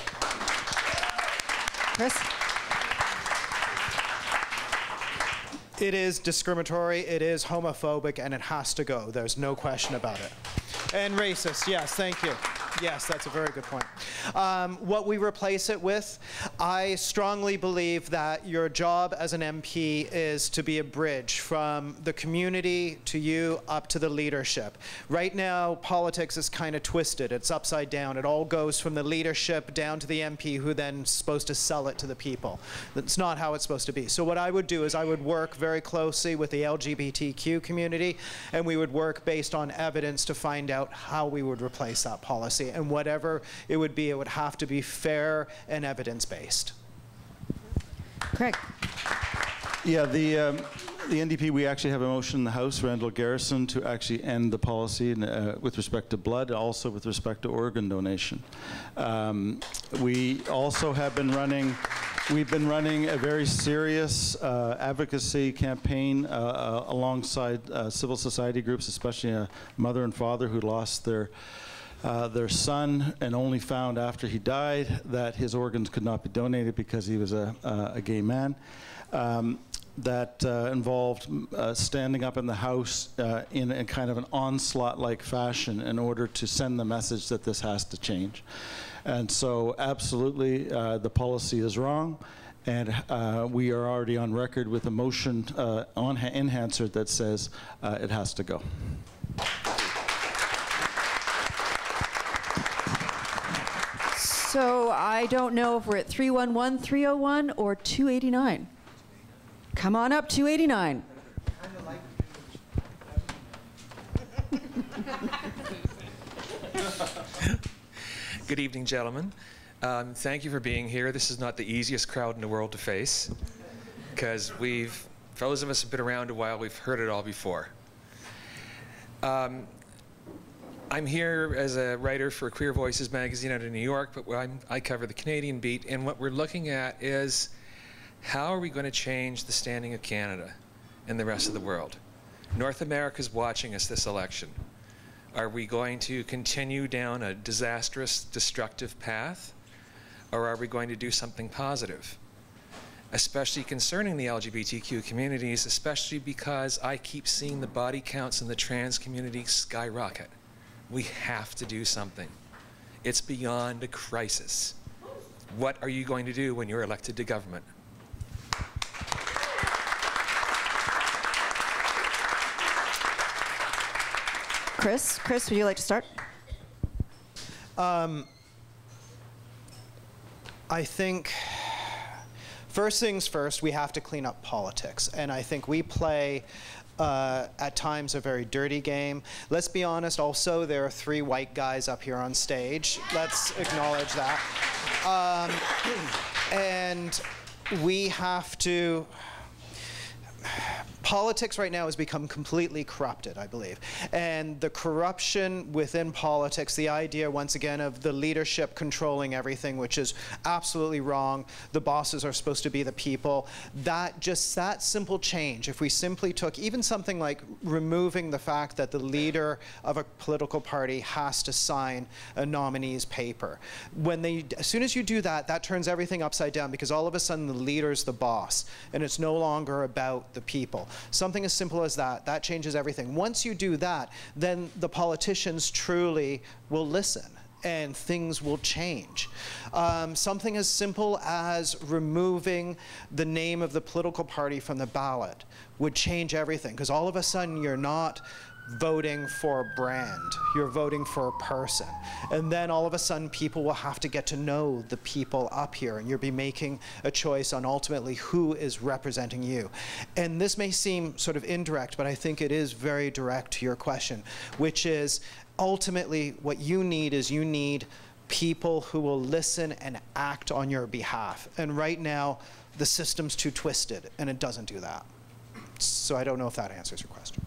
Chris? It is discriminatory, it is homophobic, and it has to go. There's no question about it. And racist, yes, thank you. Yes, that's a very good point. What we replace it with, I strongly believe that your job as an MP is to be a bridge from the community to you up to the leadership. Right now, politics is kind of twisted. It's upside down. It all goes from the leadership down to the MP, who then is supposed to sell it to the people. That's not how it's supposed to be. So what I would do is I would work very closely with the LGBTQ community, and we would work based on evidence to find out how we would replace that policy. And whatever it would be, it would have to be fair and evidence-based. Craig. Yeah, the NDP, we actually have a motion in the House, Randall Garrison, to actually end the policy with respect to blood, also with respect to organ donation. We also have been running, we've been running a very serious advocacy campaign alongside civil society groups, especially a mother and father who lost their son, and only found after he died that his organs could not be donated because he was a gay man. That involved standing up in the House in a kind of an onslaught-like fashion in order to send the message that this has to change. And so absolutely the policy is wrong, and we are already on record with a motion in Hansard that says it has to go. So I don't know if we're at 311, 301, or 289. Come on up, 289. Good evening, gentlemen. Thank you for being here. This is not the easiest crowd in the world to face, because for those of us who've been around a while, we've heard it all before. I'm here as a writer for Queer Voices magazine out of New York, but I cover the Canadian beat, and what we're looking at is how are we going to change the standing of Canada and the rest of the world? North America's watching us this election. Are we going to continue down a disastrous, destructive path, or are we going to do something positive? Especially concerning the LGBTQ communities, especially because I keep seeing the body counts in the trans community skyrocket. We have to do something. It's beyond a crisis. What are you going to do when you're elected to government? Chris, would you like to start? I think first things first, we have to clean up politics. And I think we play at times a very dirty game. Let's be honest also, there are 3 white guys up here on stage. Let's acknowledge that. And we have to, politics right now has become completely corrupted, I believe. And the corruption within politics, the idea, once again, of the leadership controlling everything, which is absolutely wrong. The bosses are supposed to be the people. That simple change, if we simply took even something like removing the fact that the leader of a political party has to sign a nominee's paper. As soon as you do that, that turns everything upside down, because all of a sudden the leader's the boss, and it's no longer about the people. Something as simple as that, that changes everything. Once you do that, then the politicians truly will listen, and things will change. Something as simple as removing the name of the political party from the ballot would change everything, because all of a sudden you're not voting for a brand, you're voting for a person. And then all of a sudden people will have to get to know the people up here, and you'll be making a choice on ultimately who is representing you. And this may seem sort of indirect, but I think it is very direct to your question, which is ultimately what you need is you need people who will listen and act on your behalf. And right now the system's too twisted, and it doesn't do that. So I don't know if that answers your question.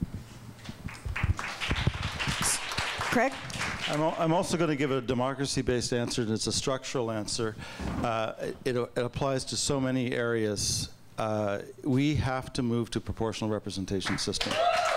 Craig? I'm also going to give a democracy-based answer, and it's a structural answer. It applies to so many areas. We have to move to proportional representation system.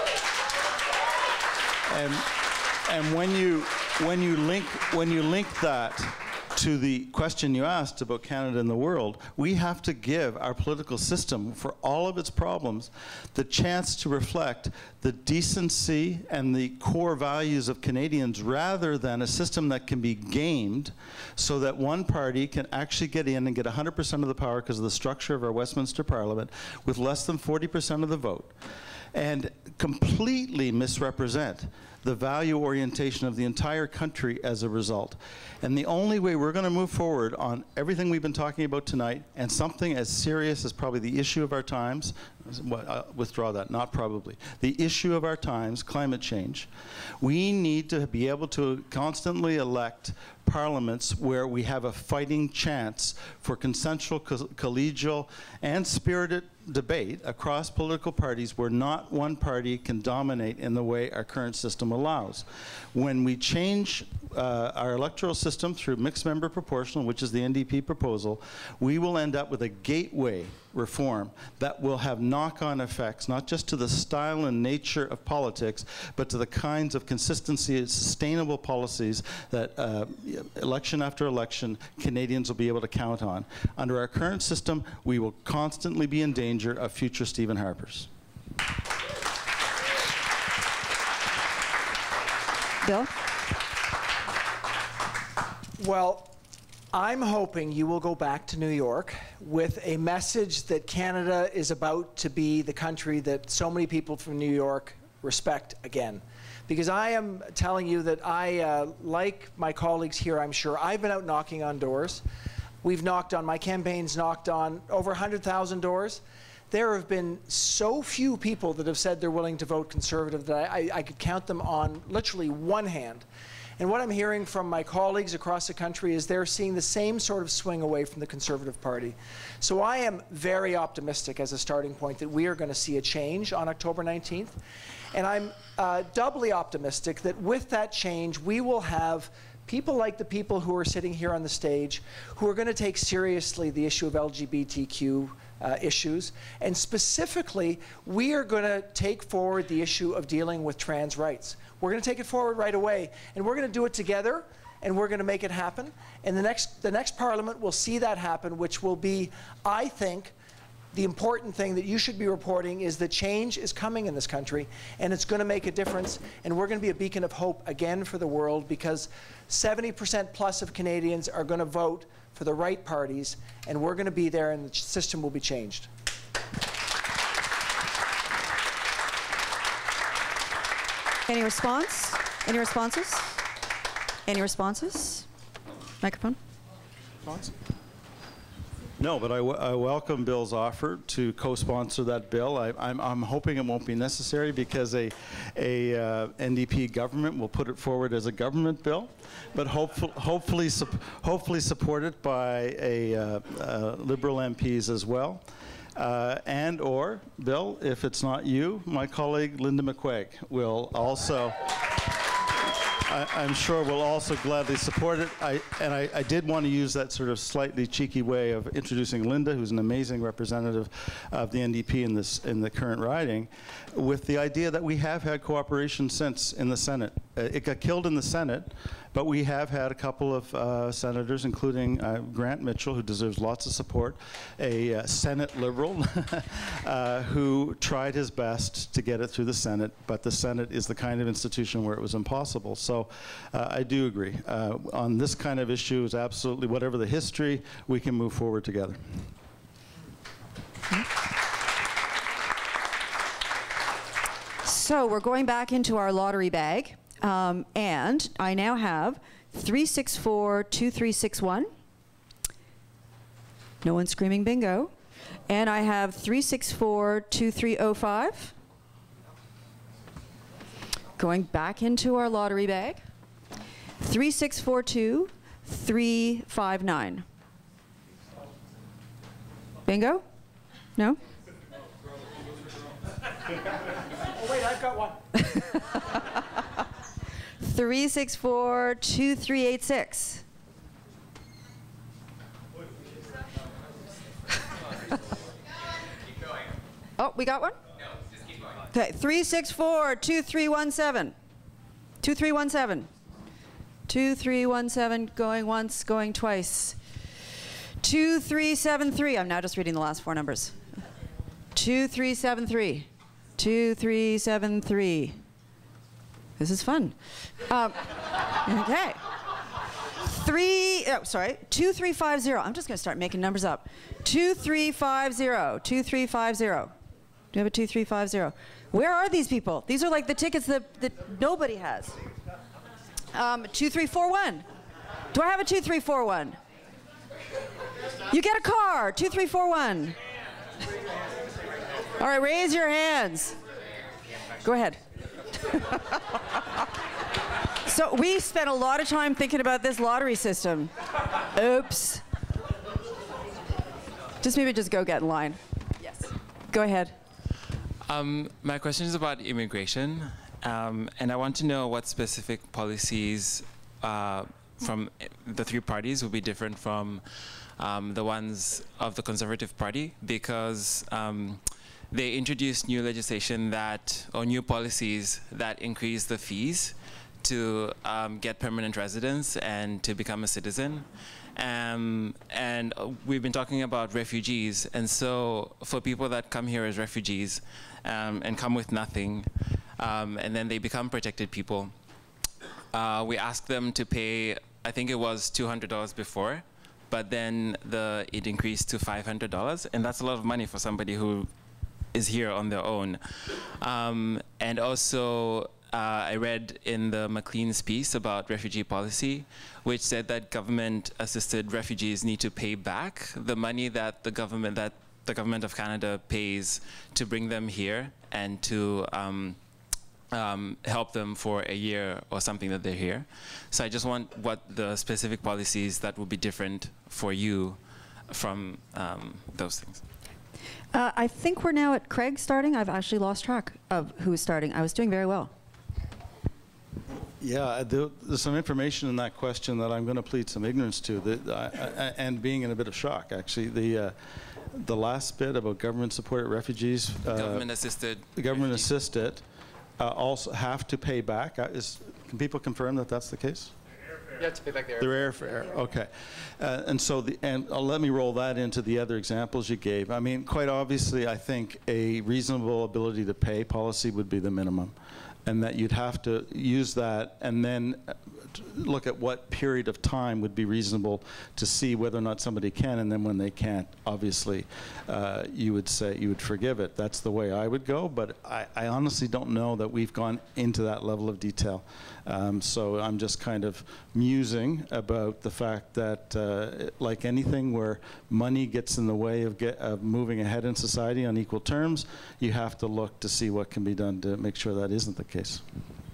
And when you link that to the question you asked about Canada and the world, we have to give our political system, for all of its problems, the chance to reflect the decency and the core values of Canadians, rather than a system that can be gamed so that one party can actually get in and get 100% of the power because of the structure of our Westminster Parliament with less than 40% of the vote, and completely misrepresent the value orientation of the entire country as a result. And the only way we're going to move forward on everything we've been talking about tonight, and something as serious as probably the issue of our times, withdraw that, not probably, the issue of our times, climate change, we need to be able to constantly elect parliaments where we have a fighting chance for consensual, collegial, and spirited debate across political parties, where not one party can dominate in the way our current system allows. When we change our electoral system through mixed member proportional, which is the NDP proposal, we will end up with a gateway reform that will have knock-on effects, not just to the style and nature of politics, but to the kinds of consistency and sustainable policies that election after election Canadians will be able to count on. Under our current system, we will constantly be in danger of future Stephen Harpers. Bill? Well, I'm hoping you will go back to New York with a message that Canada is about to be the country that so many people from New York respect again. Because I am telling you that I, like my colleagues here, I'm sure, I've been out knocking on doors. My campaign's knocked on over 100,000 doors. There have been so few people that have said they're willing to vote Conservative that I could count them on literally one hand. And what I'm hearing from my colleagues across the country is they're seeing the same sort of swing away from the Conservative Party. So I am very optimistic as a starting point that we are going to see a change on October 19th. And I'm doubly optimistic that with that change, we will have people like the people who are sitting here on the stage who are going to take seriously the issue of LGBTQ issues. And specifically, we are going to take forward the issue of dealing with trans rights. We're going to take it forward right away, and we're going to do it together, and we're going to make it happen. And the next Parliament will see that happen, which will be, I think, the important thing that you should be reporting is that change is coming in this country, and it's going to make a difference, and we're going to be a beacon of hope again for the world, because 70% plus of Canadians are going to vote for the right parties, and we're going to be there, and the system will be changed. Any response? Any responses? Any responses? Microphone. Response? No, but I welcome Bill's offer to co-sponsor that bill. I'm hoping it won't be necessary, because a NDP government will put it forward as a government bill, but hopefully supported by Liberal MPs as well. And or, Bill, if it's not you, my colleague Linda McQuaig will also, I'm sure will also gladly support it. I did want to use that sort of slightly cheeky way of introducing Linda, who's an amazing representative of the NDP in the current riding, with the idea that we have had cooperation since in the Senate. It got killed in the Senate, but we have had a couple of senators, including Grant Mitchell, who deserves lots of support, a Senate Liberal who tried his best to get it through the Senate, but the Senate is the kind of institution where it was impossible. So I do agree. On this kind of issue, is absolutely, whatever the history, we can move forward together. So we're going back into our lottery bag. And I now have 364-2361. No one's screaming bingo. And I have 364-2305. Going back into our lottery bag. 3642-359. Bingo? No? Oh, wait, I've got one. 364-2386. Oh, we got one? No, just keep going. Okay, 364-2317. 2317. 2317, going once, going twice. 2373. I'm now just reading the last four numbers. 2373. 2373. This is fun. Okay. 2350. I'm just going to start making numbers up. 2350. 2350. Do you have a 2350? Where are these people? These are like the tickets that nobody has. 2341. Do I have a 2341? You get a car. 2341. All right, raise your hands. Go ahead. So we spent a lot of time thinking about this lottery system. Oops. Maybe just go get in line. Yes. Go ahead. My question is about immigration, and I want to know what specific policies from the three parties will be different from the ones of the Conservative Party, because they introduced new legislation or new policies that increase the fees to get permanent residence and to become a citizen. And we've been talking about refugees, and so for people that come here as refugees and come with nothing, and then they become protected people, we ask them to pay, I think it was $200 before, but then it increased to $500, and that's a lot of money for somebody who is here on their own. And also, I read in the McLean's piece about refugee policy, which said that government-assisted refugees need to pay back the money that the government of Canada pays to bring them here and to help them for a year or something that they're here. So I just want what the specific policies that would be different for you from those things. I think we're now at Craig starting. I've actually lost track of who is starting. I was doing very well. Yeah, there's some information in that question that I'm going to plead some ignorance to, and being in a bit of shock, actually. The last bit about government-supported refugees, government-assisted, also have to pay back. Can people confirm that that's the case? You have to pay back their airfare. Okay, and let me roll that into the other examples you gave. I mean, quite obviously, I think a reasonable ability to pay policy would be the minimum, and that you'd have to use that and then look at what period of time would be reasonable to see whether or not somebody can, and then when they can't, obviously, you would forgive it. That's the way I would go, but I honestly don't know that we've gone into that level of detail. So I'm just kind of musing about the fact that, like anything where money gets in the way of moving ahead in society on equal terms, you have to look to see what can be done to make sure that isn't the case.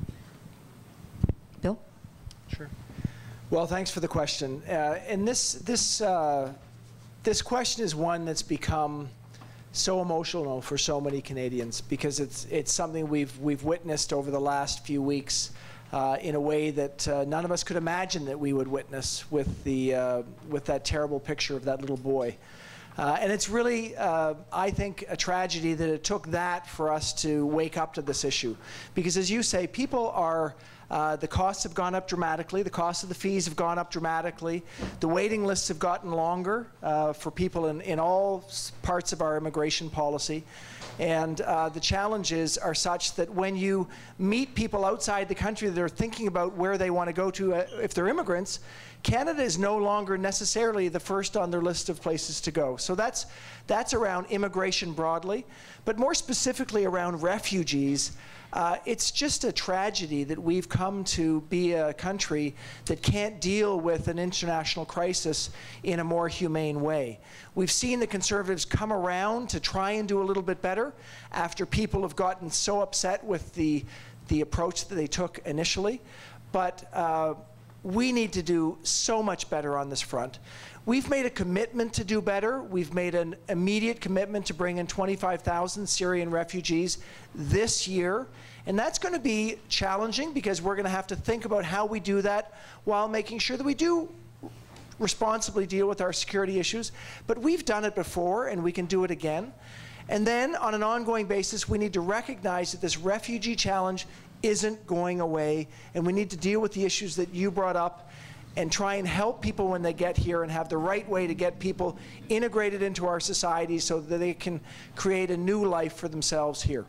Bill? Sure. Well, thanks for the question. And this question is one that's become so emotional for so many Canadians, because it's something we've witnessed over the last few weeks in a way that none of us could imagine that we would witness with that terrible picture of that little boy. And it's really, I think, a tragedy that it took that for us to wake up to this issue. Because as you say, people are, the costs have gone up dramatically, the cost of the fees have gone up dramatically, the waiting lists have gotten longer for people in all parts of our immigration policy. And the challenges are such that when you meet people outside the country that are thinking about where they want to go to if they're immigrants, Canada is no longer necessarily the first on their list of places to go. So that's around immigration broadly, but more specifically around refugees. It's just a tragedy that we've come to be a country that can't deal with an international crisis in a more humane way. We've seen the Conservatives come around to try and do a little bit better after people have gotten so upset with the approach that they took initially. But we need to do so much better on this front. We've made a commitment to do better. We've made an immediate commitment to bring in 25,000 Syrian refugees this year. And that's going to be challenging because we're going to have to think about how we do that while making sure that we do responsibly deal with our security issues. But we've done it before and we can do it again. And then on an ongoing basis, we need to recognize that this refugee challenge isn't going away, and we need to deal with the issues that you brought up and try and help people when they get here and have the right way to get people integrated into our society so that they can create a new life for themselves here.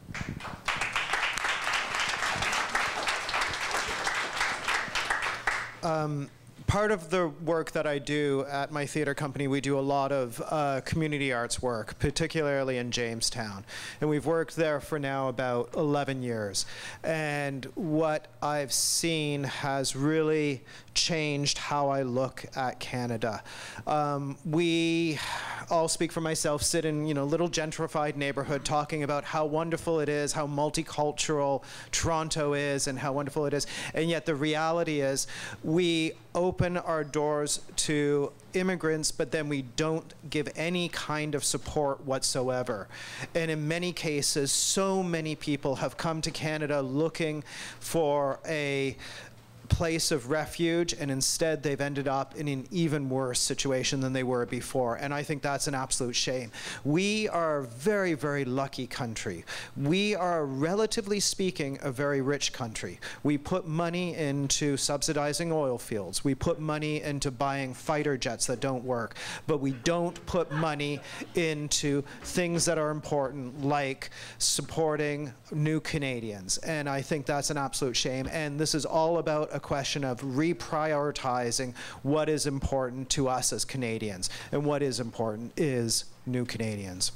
Part of the work that I do at my theater company, we do a lot of community arts work, particularly in Jamestown. And we've worked there for now about 11 years. And what I've seen has really changed how I look at Canada. We, I'll speak for myself, sit in little gentrified neighborhood talking about how wonderful it is, how multicultural Toronto is, and how wonderful it is. And yet the reality is we open our doors to immigrants, but then we don't give any kind of support whatsoever. And in many cases, so many people have come to Canada looking for a place of refuge, and instead they've ended up in an even worse situation than they were before. And I think that's an absolute shame. We are a very, very lucky country. We are, relatively speaking, a very rich country. We put money into subsidizing oil fields. We put money into buying fighter jets that don't work. But we don't put money into things that are important, like supporting new Canadians. And I think that's an absolute shame. And this is all about a question of reprioritizing what is important to us as Canadians. And what is important is new Canadians.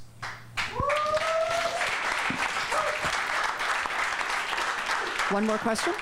One more question?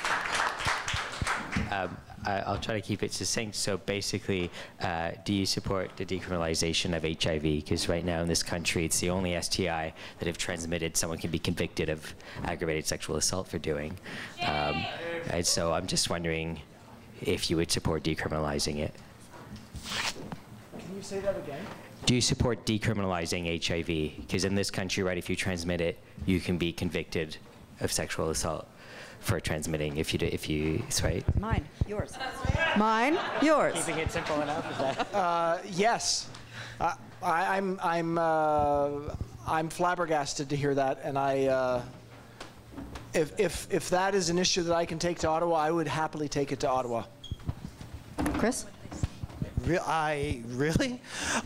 I'll try to keep it succinct. So basically, do you support the decriminalization of HIV? Because right now in this country, it's the only STI that if transmitted, someone can be convicted of aggravated sexual assault for doing. And so I'm just wondering if you would support decriminalizing it. Can you say that again? Do you support decriminalizing HIV? Because in this country, right, if you transmit it, you can be convicted of sexual assault for transmitting if you right? Mine, yours. Mine, yours. Keeping it simple enough, is that? Yes. I'm flabbergasted to hear that, and if that is an issue that I can take to Ottawa, I would happily take it to Ottawa. Chris? Really?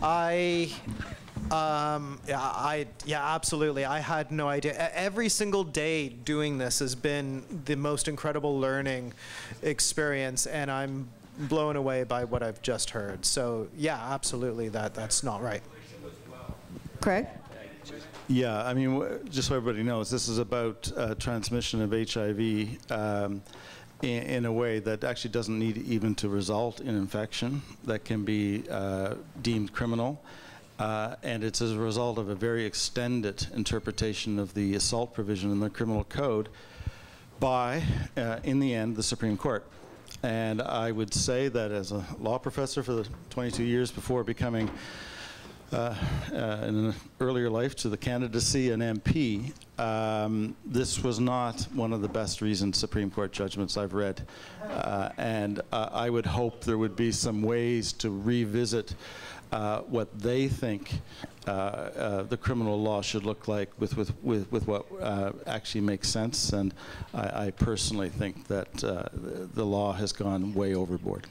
Yeah, absolutely. I had no idea. Every single day doing this has been the most incredible learning experience, and I'm blown away by what I've just heard. So yeah, absolutely, that's not right. Craig? Yeah, I mean, just so everybody knows, this is about transmission of HIV in a way that actually doesn't need even to result in infection, that can be deemed criminal. And it's as a result of a very extended interpretation of the assault provision in the criminal code by, in the end, the Supreme Court. And I would say that as a law professor for the 22 years before becoming in an earlier life to the candidacy an MP, this was not one of the best reasoned Supreme Court judgments I've read. And I would hope there would be some ways to revisit what they think the criminal law should look like with what actually makes sense. And I personally think that the law has gone way overboard.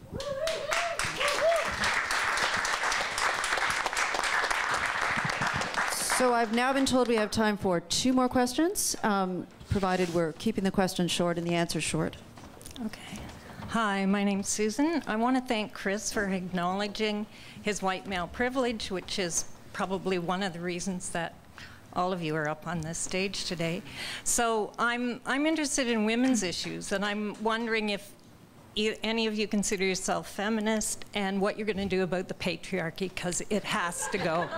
So I've now been told we have time for 2 more questions, provided we're keeping the questions short and the answers short. Okay. Hi, my name's Susan. I want to thank Chris for acknowledging his white male privilege, which is probably one of the reasons that all of you are up on this stage today. So I'm interested in women's issues, and I'm wondering if any of you consider yourself feminist and what you're going to do about the patriarchy, because it has to go.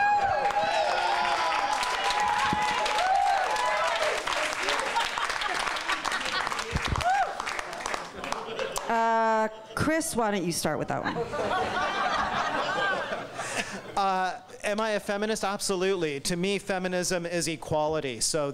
Chris, why don't you start with that one? Am I a feminist? Absolutely. To me, feminism is equality. So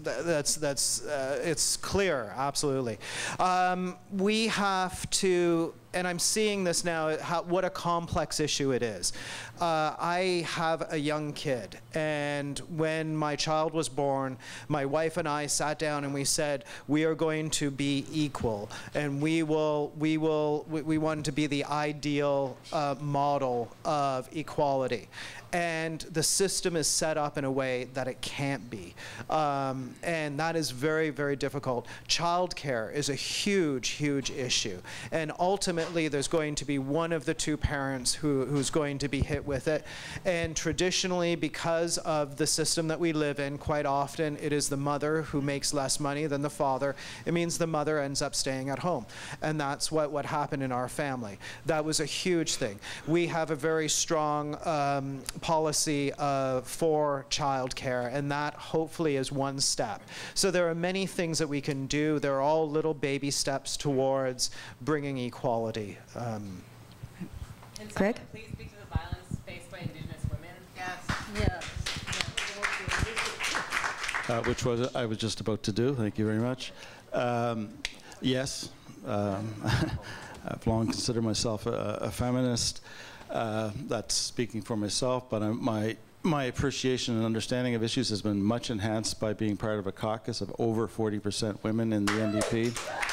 it's clear. Absolutely. We have to, and I'm seeing this now, what a complex issue it is. I have a young kid, and when my child was born, my wife and I sat down and we said, we are going to be equal, and we want to be the ideal model of equality. And the system is set up in a way that it can't be. And that is very, very difficult. Childcare is a huge, huge issue. And ultimately, there's going to be one of the 2 parents who's going to be hit with it. And traditionally, because of the system that we live in, quite often it is the mother who makes less money than the father. It means the mother ends up staying at home. And that's what happened in our family. That was a huge thing. We have a very strong policy for childcare, and that hopefully is one step. So there are many things that we can do. They're all little baby steps towards bringing equality. Craig? Please speak to the violence faced by Indigenous women. Yes. Which I was just about to do. Thank you very much. Yes, I've long considered myself a feminist. That's speaking for myself, but my appreciation and understanding of issues has been much enhanced by being part of a caucus of over 40% women in the NDP.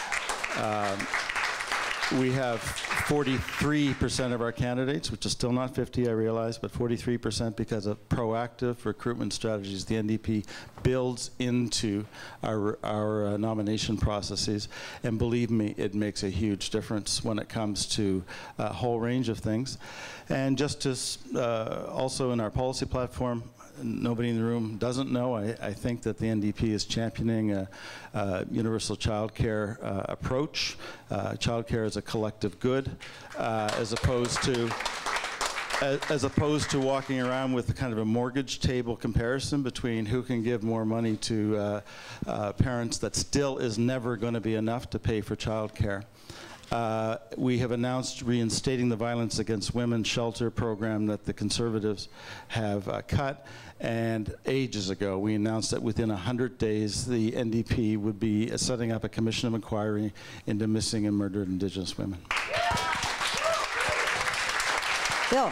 We have 43% of our candidates, which is still not 50, I realize, but 43% because of proactive recruitment strategies the NDP builds into our nomination processes. And believe me, it makes a huge difference when it comes to a whole range of things. And just as also in our policy platform, nobody in the room doesn't know, I think that the NDP is championing a universal childcare approach. Childcare is a collective good, as opposed to walking around with a kind of a mortgage table comparison between who can give more money to parents that still is never going to be enough to pay for childcare. We have announced reinstating the Violence Against Women shelter program that the Conservatives have cut. And ages ago, we announced that within 100 days, the NDP would be setting up a commission of inquiry into missing and murdered Indigenous women. Bill.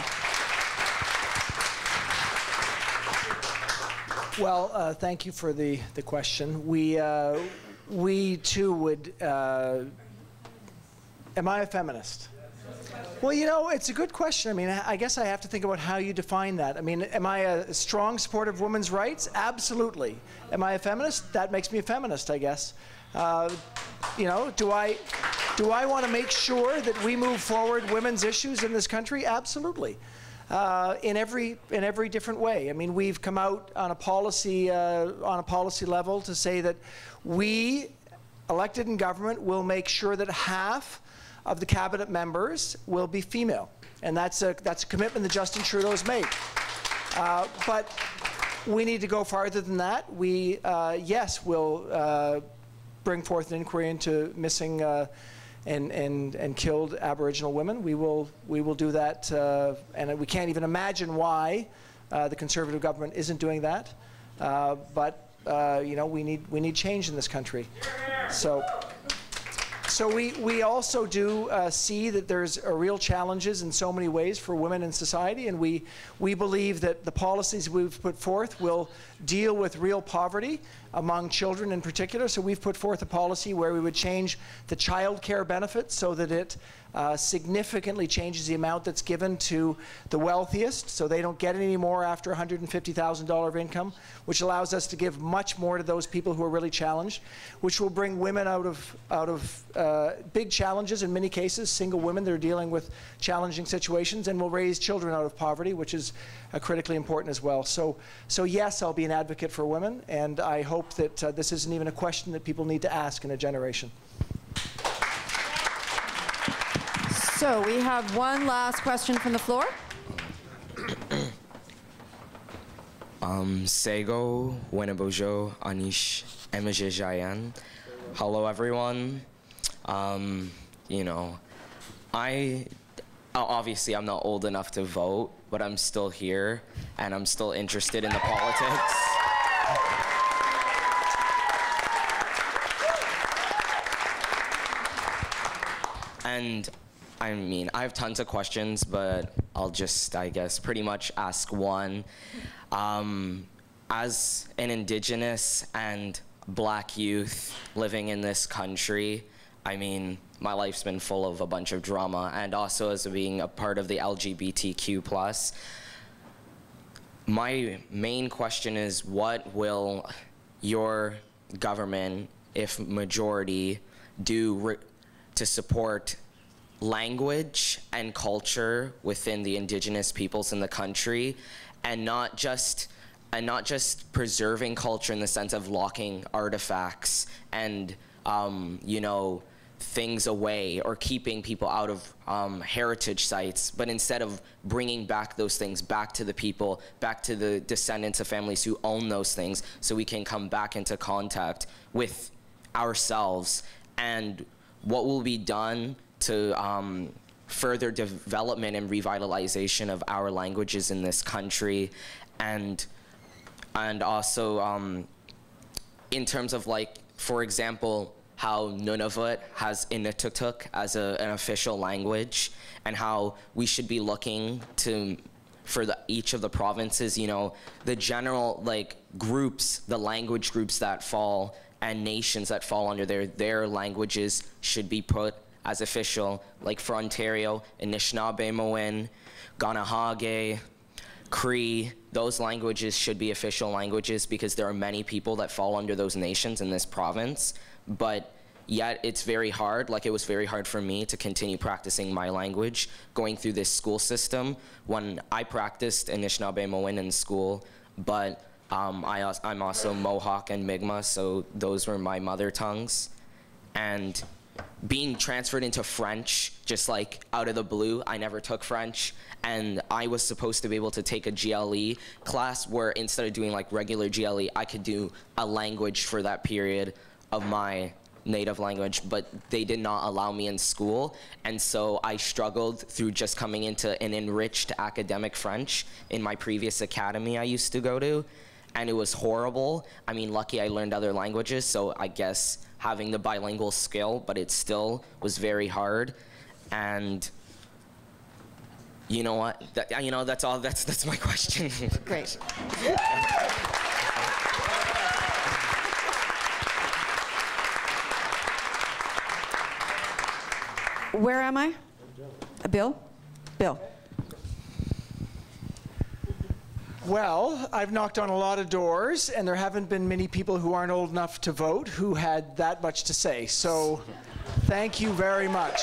Well, thank you for the question. We too would. Am I a feminist? Well, you know, it's a good question. I mean, I guess I have to think about how you define that. I mean, am I a strong supporter of women's rights? Absolutely. Am I a feminist? That makes me a feminist, I guess. You know, do I want to make sure that we move forward women's issues in this country? Absolutely. In every different way. I mean, we've come out on a policy level to say that we, elected in government, will make sure that half of the cabinet members will be female, and that's a commitment that Justin Trudeau has made. But we need to go farther than that. We yes, will bring forth an inquiry into missing and killed Aboriginal women. We will do that, and we can't even imagine why the Conservative government isn't doing that. But you know, we need change in this country. So we also do see that there's real challenges in so many ways for women in society, and we believe that the policies we've put forth will deal with real poverty among children in particular. So we've put forth a policy where we would change the child care benefit so that it significantly changes the amount that's given to the wealthiest, so they don't get any more after $150,000 of income, which allows us to give much more to those people who are really challenged, which will bring women out of big challenges in many cases, single women that are dealing with challenging situations, and will raise children out of poverty, which is critically important as well. So yes, I'll be an advocate for women, and I hope that this isn't even a question that people need to ask in a generation. So we have one last question from the floor. Sego, Wenebojo, Anish, Emajejayan. Hello, everyone. You know, obviously I'm not old enough to vote, but I'm still here, and I'm still interested in the politics. And I mean, I have tons of questions, but I'll just, I guess, pretty much ask one. As an Indigenous and Black youth living in this country, I mean, my life's been full of a bunch of drama, and also as being a part of the LGBTQ+. My main question is, what will your government, if majority, do to support language and culture within the Indigenous peoples in the country, and not just preserving culture in the sense of locking artifacts and you know, things away or keeping people out of heritage sites, but instead of bringing back those things back to the people, back to the descendants of families who own those things, so we can come back into contact with ourselves, and what will be done to further development and revitalization of our languages in this country, and also in terms of, like, for example, how Nunavut has Inuktitut as an official language, and how we should be looking to, for each of the provinces, you know, the general, like, groups, the language groups that fall, and nations that fall under their languages should be put as official. Like for Ontario, Anishinaabe-Moin, Kainai, Cree, those languages should be official languages because there are many people that fall under those nations in this province. But yet it's very hard, like it was very hard for me to continue practicing my language going through this school system when I practiced Anishinaabe-Moin in school, but I'm also Mohawk and Mi'kmaq, so those were my mother tongues. And being transferred into French, just like out of the blue, I never took French, and I was supposed to be able to take a GLE class where instead of doing like regular GLE, I could do a language for that period of my native language, but they did not allow me in school, and so I struggled through just coming into an enriched academic French in my previous academy I used to go to, and it was horrible. I mean, lucky I learned other languages, so I guess having the bilingual skill, but it still was very hard. And you know what? You know, that's all. That's my question. Great. Where am I? Bill? Bill. Well, I've knocked on a lot of doors, and there haven't been many people who aren't old enough to vote who had that much to say. So thank you very much.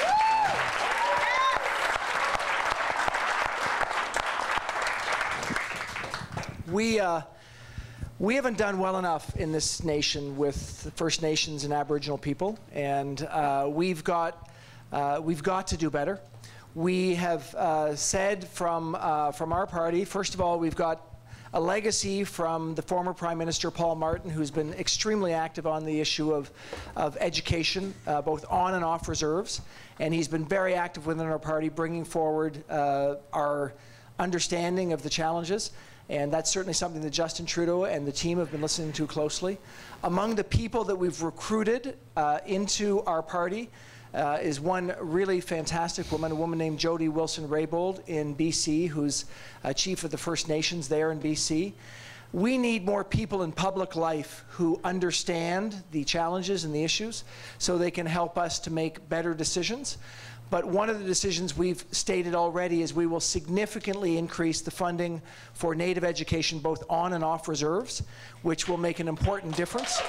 We haven't done well enough in this nation with the First Nations and Aboriginal people, and we've got to do better. We have said from our party, first of all, we've got a legacy from the former Prime Minister Paul Martin, who's been extremely active on the issue of education, both on and off reserves. And he's been very active within our party, bringing forward our understanding of the challenges. And that's certainly something that Justin Trudeau and the team have been listening to closely. Among the people that we've recruited into our party is one really fantastic woman, a woman named Jody Wilson-Raybould in BC, who's chief of the First Nations there in BC. We need more people in public life who understand the challenges and the issues so they can help us to make better decisions. But one of the decisions we've stated already is we will significantly increase the funding for Native education both on and off reserves, which will make an important difference.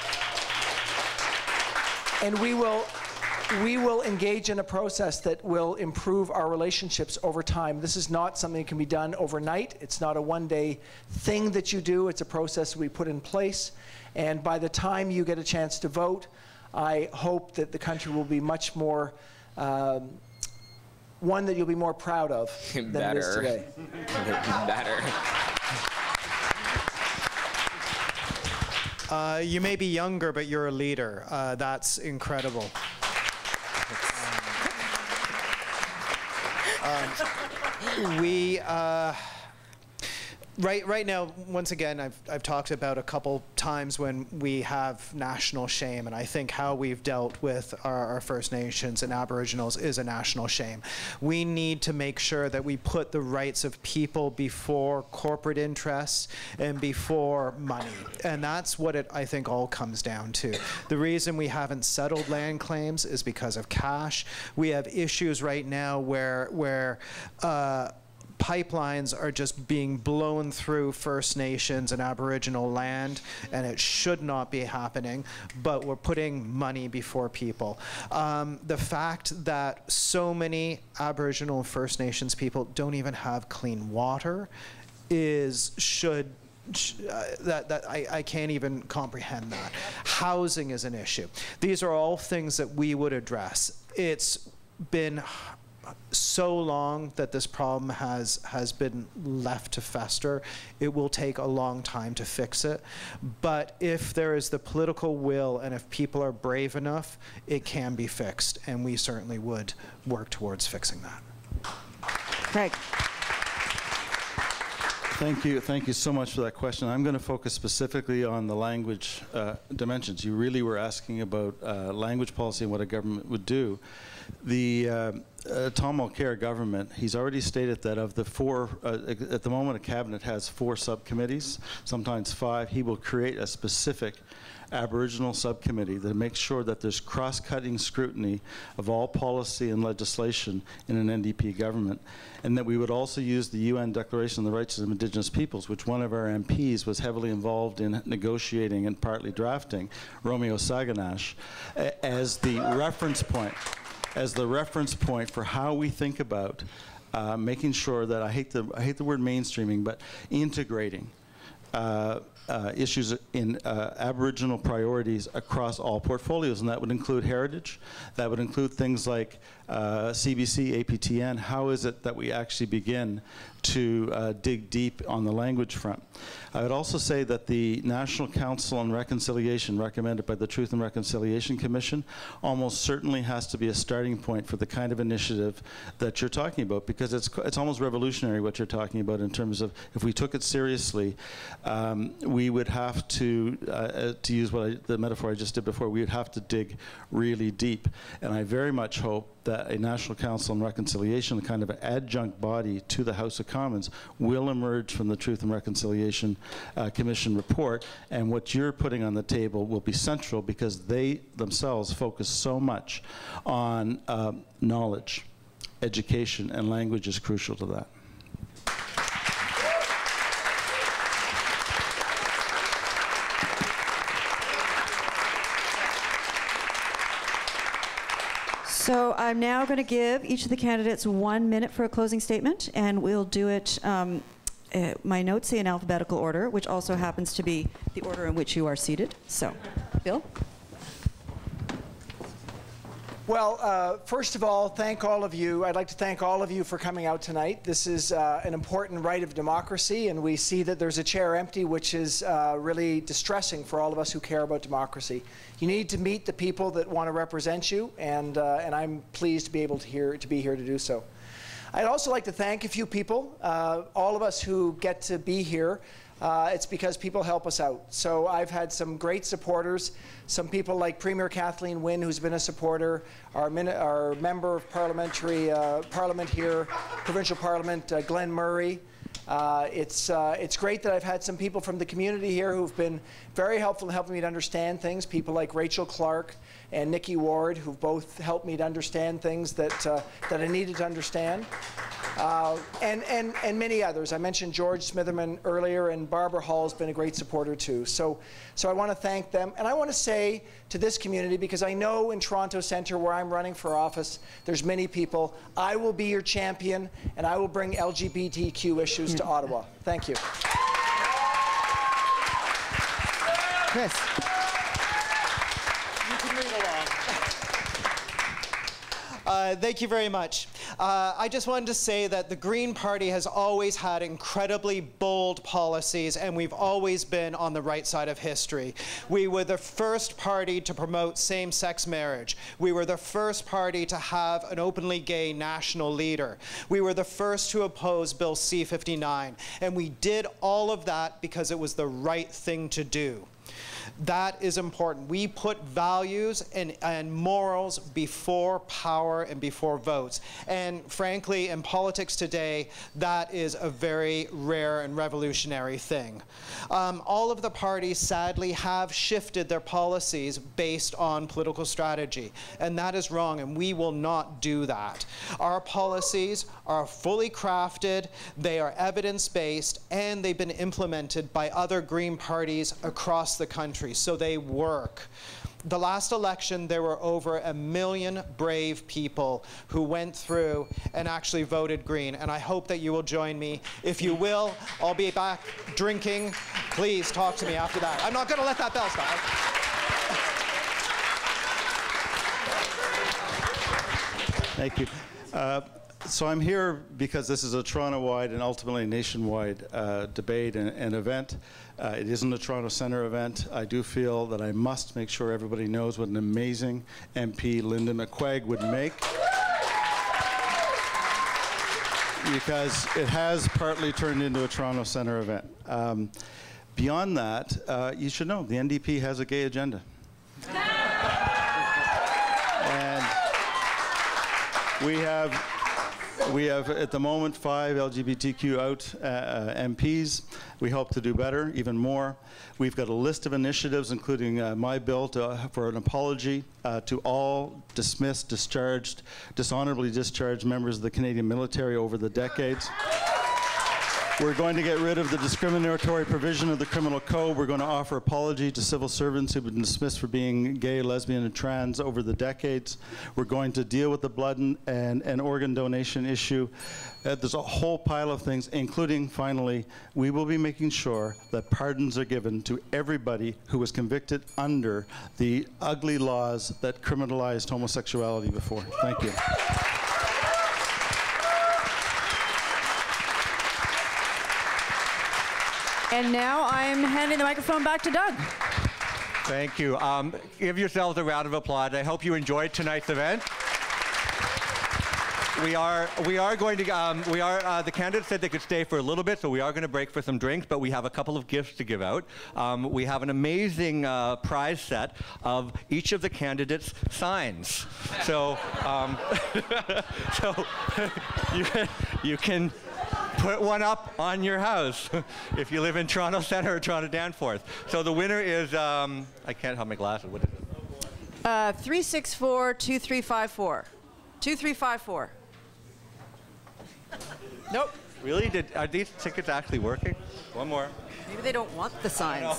And we will engage in a process that will improve our relationships over time. This is not something that can be done overnight. It's not a one-day thing that you do. It's a process we put in place. And by the time you get a chance to vote, I hope that the country will be much more one that you'll be more proud of than it is today. Better. You may be younger, but you're a leader. That's incredible. Right now, once again, I've talked about a couple times when we have national shame, and I think how we've dealt with our First Nations and Aboriginals is a national shame. We need to make sure that we put the rights of people before corporate interests and before money, and that's what it, I think, all comes down to. The reason we haven't settled land claims is because of cash. We have issues right now where pipelines are just being blown through First Nations and Aboriginal land, and it should not be happening, but we're putting money before people. The fact that so many Aboriginal and First Nations people don't even have clean water I can't even comprehend that. Housing is an issue. These are all things that we would address. It's been so long that this problem has been left to fester. It will take a long time to fix it. But if there is the political will and if people are brave enough, it can be fixed. And we certainly would work towards fixing that. Craig. Thank you so much for that question. I'm going to focus specifically on the language dimensions. You really were asking about language policy and what a government would do. The Tom Mulcair government, he's already stated that of the four, at the moment a cabinet has 4 subcommittees, sometimes 5, he will create a specific Aboriginal subcommittee that makes sure that there's cross-cutting scrutiny of all policy and legislation in an NDP government, and that we would also use the UN Declaration on the Rights of Indigenous Peoples, which one of our MPs was heavily involved in negotiating and partly drafting, Romeo Saganash, as the reference point for how we think about making sure that, I hate the word mainstreaming, but integrating issues in Aboriginal priorities across all portfolios, and that would include heritage, that would include things like CBC, APTN. How is it that we actually begin to dig deep on the language front? I would also say that the National Council on Reconciliation, recommended by the Truth and Reconciliation Commission, almost certainly has to be a starting point for the kind of initiative that you're talking about, because it's almost revolutionary what you're talking about in terms of, if we took it seriously, we would have to use the metaphor I just did before, we would have to dig really deep. And I very much hope that a National Council on Reconciliation, a kind of an adjunct body to the House of Commons, will emerge from the Truth and Reconciliation Commission report, and what you're putting on the table will be central, because they themselves focus so much on knowledge, education, and language is crucial to that. So I'm now going to give each of the candidates 1 minute for a closing statement, and we'll do it, my notes say in alphabetical order, which also happens to be the order in which you are seated. So, Bill? Well, first of all, thank all of you. I'd like to thank all of you for coming out tonight. This is an important right of democracy, and we see that there's a chair empty, which is really distressing for all of us who care about democracy. You need to meet the people that want to represent you, and I'm pleased to be able to be here to do so. I'd also like to thank a few people, all of us who get to be here. It's because people help us out. So I've had some great supporters, some people like Premier Kathleen Wynne, who's been a supporter, our member of Parliament here, Provincial Parliament, Glenn Murray. It's great that I've had some people from the community here who've been very helpful in helping me to understand things, people like Rachel Clark and Nikki Ward, who've both helped me to understand things that I needed to understand. And many others. I mentioned George Smitherman earlier, and Barbara Hall's been a great supporter too. So I want to thank them. And I want to say to this community, because I know in Toronto Centre, where I'm running for office, there's many people, I will be your champion, and I will bring LGBTQ issues to Ottawa. Thank you. Chris. You can read along. Thank you very much. I just wanted to say that the Green Party has always had incredibly bold policies, and we've always been on the right side of history. We were the first party to promote same-sex marriage. We were the first party to have an openly gay national leader. We were the first to oppose Bill C-59, and we did all of that because it was the right thing to do. That is important. We put values and morals before power and before votes. And frankly, in politics today, that is a very rare and revolutionary thing. All of the parties, sadly, have shifted their policies based on political strategy. And that is wrong, and we will not do that. Our policies are fully crafted, they are evidence-based, and they've been implemented by other Green parties across the country, so they work. The last election, there were over 1 million brave people who went through and actually voted Green, and I hope that you will join me. If you will, I'll be back drinking. Please talk to me after that. I'm not going to let that bell stop. Thank you. So I'm here because this is a Toronto-wide and ultimately nationwide debate and event. It isn't a Toronto Centre event. I do feel that I must make sure everybody knows what an amazing MP Linda McQuaig would make, because it has partly turned into a Toronto Centre event. Beyond that, you should know the NDP has a gay agenda. And we have at the moment 5 LGBTQ out MPs. We hope to do better, even more. We've got a list of initiatives, including my bill for an apology to all dismissed, discharged, dishonorably discharged members of the Canadian military over the decades. We're going to get rid of the discriminatory provision of the criminal code. We're going to offer apology to civil servants who've been dismissed for being gay, lesbian, and trans over the decades. We're going to deal with the blood and organ donation issue. There's a whole pile of things, including, finally, we will be making sure that pardons are given to everybody who was convicted under the ugly laws that criminalized homosexuality before. Thank you. And now I'm handing the microphone back to Doug. Thank you. Give yourselves a round of applause. I hope you enjoyed tonight's event. We are going to, the candidates said they could stay for a little bit, so we are going to break for some drinks, but we have a couple of gifts to give out. We have an amazing prize set of each of the candidates' signs. So, so you can put one up on your house if you live in Toronto Centre or Toronto Danforth. So the winner is, I can't have my glasses, what is it? 364-2354. 2354. Nope. Really? Are these tickets actually working? One more. Maybe they don't want the signs.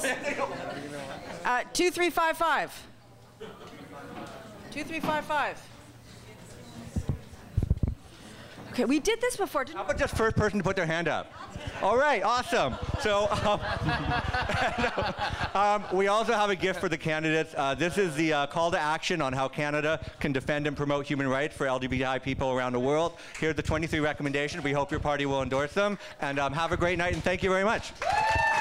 2355. 2355. Okay, we did this before, didn't we? How about just first person to put their hand up? All right, awesome. So we also have a gift for the candidates. This is the call to action on how Canada can defend and promote human rights for LGBTI people around the world. Here are the 23 recommendations. We hope your party will endorse them. And have a great night, and thank you very much.